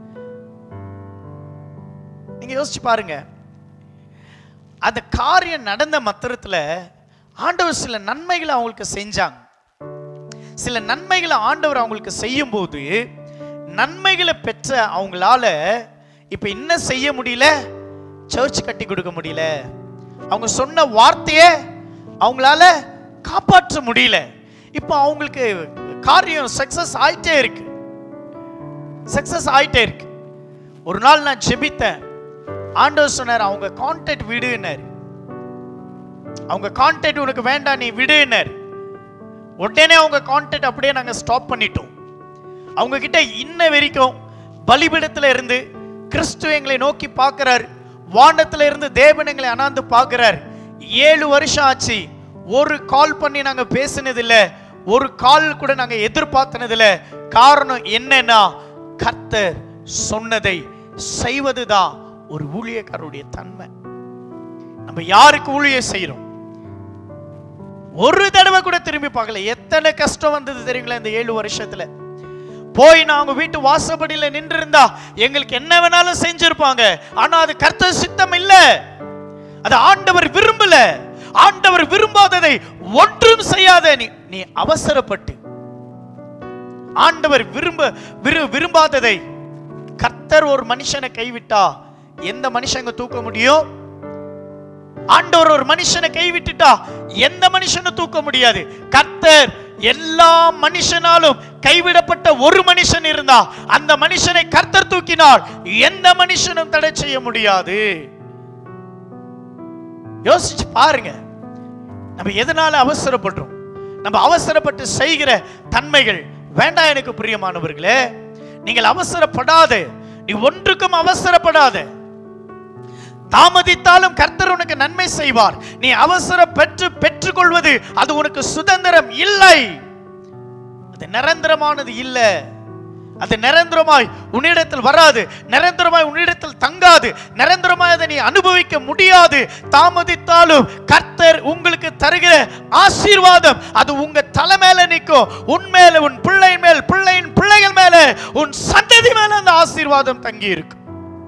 நீங்க யோசிச்சு பாருங்க. அந்த காரியம் நடந்த மத்திரத்துல ஆண்டவர் சில நன்மைகளை அவங்களுக்கு செஞ்சாங்க. சில நன்மைகளை ஆண்டவர் அவங்களுக்கு செய்யும் போது நன்மைகளை பெற்ற அவங்களால இப்ப என்ன செய்ய முடியல? சர்ச் கட்டி கொடுக்க முடியல. அவங்க சொன்ன வார்த்தையை அவங்களால காப்பாற்ற முடியல. இப்ப அவங்களுக்கு காரியம் சக்சஸ் ஆயிட்டே இருக்கு, சக்சஸ் ஆயிட்டே இருக்கு. ஒரு நாள் நான் ஜெபித்தேன். ஆண்டவர் சொன்னார், அவங்க கான்டாக்ட் விடுனார். அவங்க கான்டாக்ட் உனக்கு வேண்டாம், நீ விடுனார். உடனே அவங்க கான்டாக்ட் அப்படியே நாங்க ஸ்டாப் பண்ணிட்டோம். அவங்க கிட்ட இன்ன வரைக்கும் பலிபீடத்துல இருந்து கிறிஸ்து எங்களை நோக்கி பார்க்கிறார், வானத்துல இருந்து தேவன் எங்களை அனாந்து பார்க்கிறார். 7 வருஷம் ஆச்சு, ஒரு கால் பண்ணி நாங்க பேசினது இல்ல, ஒரு கால் கூட நாங்க எதிர்பார்த்தனது இல்ல. காரணம் என்னன்னா, கர்த்தர் சொன்னதை செய்வதுதான் ஒரு ஊழியக்காரருடைய தன்மை. நம்ம யாருக்கு ஊழியம் செய்யறோம்? ஒரு தடவை கூட திரும்பி பார்க்கல. எத்தனை கஷ்டம் வந்தது தெரியுங்களா இந்த 7 வருஷத்துல. போய் நாங்க வீட்டு வாசப்படியில நின்று இருந்தா எங்களுக்கு என்ன வேணாலும் செஞ்சிருப்பாங்க. ஆனா அது கர்த்தர் சித்தம் இல்ல, அது ஆண்டவர் விரும்பல. ஆண்டவர் விரும்பாததை ஒன்றும் செய்யாத நீ அவசரப்பட்டு, ஆண்டவர் விரும்பாததை கர்த்தர் ஒரு மனுஷனை கைவிட்டா எந்த மனுஷங்க தூக்க முடியும்? ஆண்டவர் ஒரு மனுஷனை கைவிட்டுட்டா எந்த மனுஷனும் தூக்க முடியாது. கர்த்தர் எல்லா மனுஷனாலும் கைவிடப்பட்ட ஒரு மனுஷன் இருந்தா அந்த மனுஷனை கர்த்தர் தூக்கினால் எந்த மனுஷனும் தடை செய்ய முடியாது. யோசிச்சு பாருங்க, நம்ம எதனால அவசரப்படுறோம்? நம்ம அவசரப்பட்டு செய்கிற தன்மைகள் வேண்டாம். எனக்கு பிரியமானவர்களே, நீங்கள் அவசரப்படாத, நீ ஒன்றுக்கும் அவசரப்படாத. தாமதித்தாலும் கர்த்தர் உனக்கு நன்மை செய்வார். நீ பெற்றுக்கொள்வது அது உனக்கு சுதந்திரம் இல்லை. அது நிரந்தரமானது இல்லை. அது நிரந்தரமாய் உன்னிடத்தில் வராது, நிரந்தரமாய் உன்னிடத்தில் தங்காது, நிரந்தரமாய் அதை நீ அனுபவிக்க முடியாது. தாமதித்தாலும் கர்த்தர் உங்களுக்கு தருகிற ஆசீர்வாதம் அது உங்க தலை மேல நிற்கும். உன் மேல, உன் பிள்ளையின் மேல், பிள்ளையின் பிள்ளைகள் மேல, உன் சந்ததி மேல அந்த ஆசீர்வாதம் தங்கி இருக்கும்.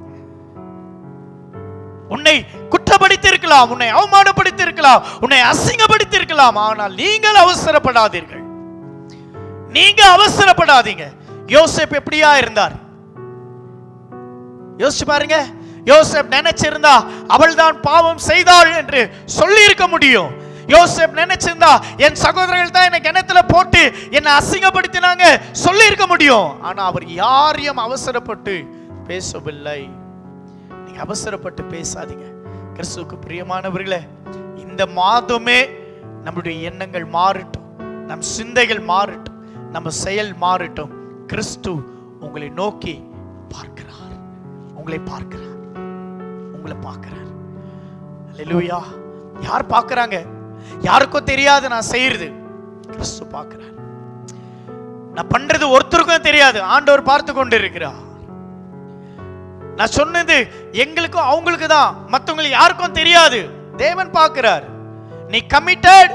உன்னை குற்றப்படுத்தி இருக்கலாம், உன்னை அவமானப்படுத்தி இருக்கலாம், உன்னை அசிங்கப்படுத்தி இருக்கலாம். ஆனால் நீங்கள் அவசரப்படாதீர்கள். நீங்க அவசரப்படாதீங்க. யோசேப் எப்படியா இருந்தார் யோசிச்சு பாருங்க. யோசேப் நினைச்சிருந்தா அவள் தான் பாவம் செய்தாள் என்று சொல்லி இருக்க முடியும். யோசேப் நினைச்சிருந்தா என் சகோதரர்கள் தான் என்னை கிணத்துல போட்டு என்னை அசிங்கப்படுத்தினாங்க சொல்லி இருக்க முடியும். ஆனா அவர் யாரையும் அவசரப்பட்டு பேசவில்லை. நீங்க அவசரப்பட்டு பேசாதீங்க. கிறிஸ்துவுக்கு பிரியமானவர்களே, இந்த மாதமே நம்முடைய எண்ணங்கள் மாறட்டும், நம் சிந்தைகள் மாறட்டும், நம்ம செயல் மாறட்டும். கிறிஸ்து உங்களை நோக்கி பார்க்கிறார், உங்களை பார்க்கிறார், உங்களை பார்க்கிறார். அல்லேலூயா. யார் பார்க்கறாங்க? யாருக்கும் தெரியாது நான் செய்யறது. கிறிஸ்து பார்க்கிறார். நான் பண்றது ஒருத்தருக்கும் தெரியாது, ஆண்டவர் பார்த்து கொண்டு இருக்கிறார். நான் சொன்னது எங்களுக்கும் அவங்களுக்கு தான், மற்றவங்களுக்கு யாருக்கும் தெரியாது. தேவன் பார்க்கிறார். நீ கமிட்டட்,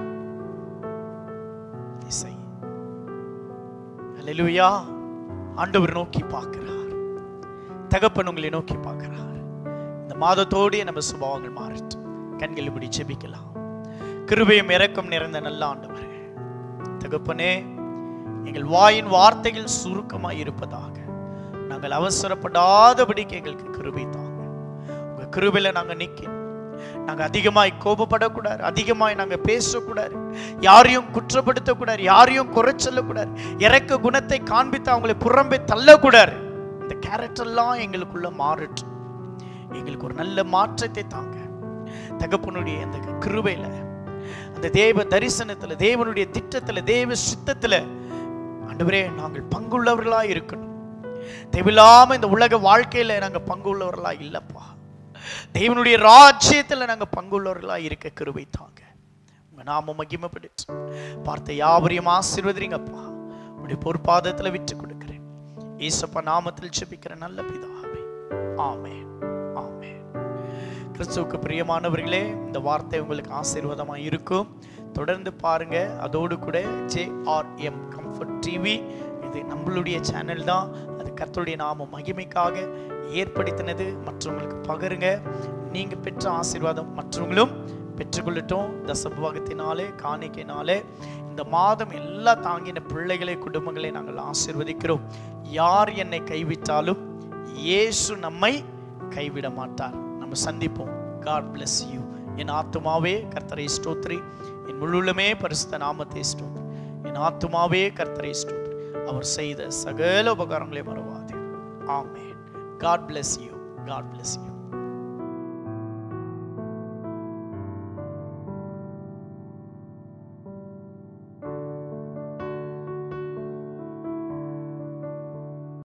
அல்லேலூயா. ஆண்டவர் நோக்கி பார்க்கிறார். தகப்பன் உங்களை நோக்கி பார்க்கிறார். இந்த மாதத்தோடு நம்ம சுபாவங்கள் மாறிட்டு கண்கள் இப்படி ஜெபிக்கலாம். கிருபையும் இரக்கம் நிறைந்த நல்ல ஆண்டவரே, தகப்பனே, எங்கள் வாயின் வார்த்தைகள் சுருக்கமாய் இருப்பதாக நாங்கள் அவசரப்படாதபடிக்கு எங்களுக்கு கிருபை தாங்க. உங்க கிருபையில நாங்க நிற்கணும். நாங்க அதிகமாய் கோபப்படக்கூடாது, அதிகமாய் நாங்க பேசக்கூடாது, யாரையும் குற்றப்படுத்தக்கூடாது, யாரையும் குறை சொல்லக்கூடாது, இறக்க குணத்தை காண்பித்து அவங்களை புறம்பே தள்ளக்கூடாது. இந்த கேரக்டர்லாம் எங்களுக்குள்ள மாறட்டும். எங்களுக்கு ஒரு நல்ல மாற்றத்தை தாங்க. தகப்பனுடைய அந்த கிருபையில, அந்த தேவ தரிசனத்துல, தேவனுடைய திட்டத்துல, தேவ சித்தத்துல ஆண்டவரே நாங்கள் பங்குள்ளவர்களா இருக்கணும். தேவையில்லாம இந்த உலக வாழ்க்கையில நாங்க பங்குள்ளவர்களா இல்லப்பா. தேவனுடைய ராஜ்யத்துல நாங்க பங்குள்ளவர்களா இருக்க கிருபை தாங்க. உங்க நாம மகிமைப்படுத்து. பார்த்த யாவரையும் ஆசீர்வதிங்கப்பா. உங்களுடைய பொற்பாதத்துல விட்டு கொடுக்கிறேன். இயேசுப்பா நாமத்தில் ஜெபிக்கிற நல்ல பிதாவே, ஆமென், ஆமென். கிறிஸ்துவுக்கு பிரியமானவர்களே, இந்த வார்த்தை உங்களுக்கு ஆசீர்வாதமா இருக்கும். தொடர்ந்து பாருங்க. அதோடு கூட JRM கம்ஃபர்ட் டிவி, இது நம்மளுடைய சேனல் தான். அது கர்த்தருடைய நாம மகிமைக்காக ஏற்படுத்தினது. மற்றவங்களுக்கு பகருங்க. நீங்க பெற்ற ஆசீர்வாதம் மற்றவங்களும் பெற்றுக்கொள்ளட்டும். தசபாகத்தினாலே, காணிக்கையினாலே இந்த மாதம் எல்லா தாங்கின பிள்ளைகளை, குடும்பங்களை நாங்கள் ஆசீர்வதிக்கிறோம். யார் என்னை கைவிட்டாலும் இயேசு நம்மை கைவிட மாட்டார். நம்ம சந்திப்போம். God bless you. என் ஆத்துமாவே கர்த்தரை ஸ்தோத்திரி, என் முழுமே பரிசுத்த நாமத்தை ஸ்தோத்திரி. என் ஆத்துமாவே கர்த்தரை ஸ்தோத்திரி, அவர் செய்த சகல உபகாரங்களை மறவாதே. ஆமென். God bless you. God bless you.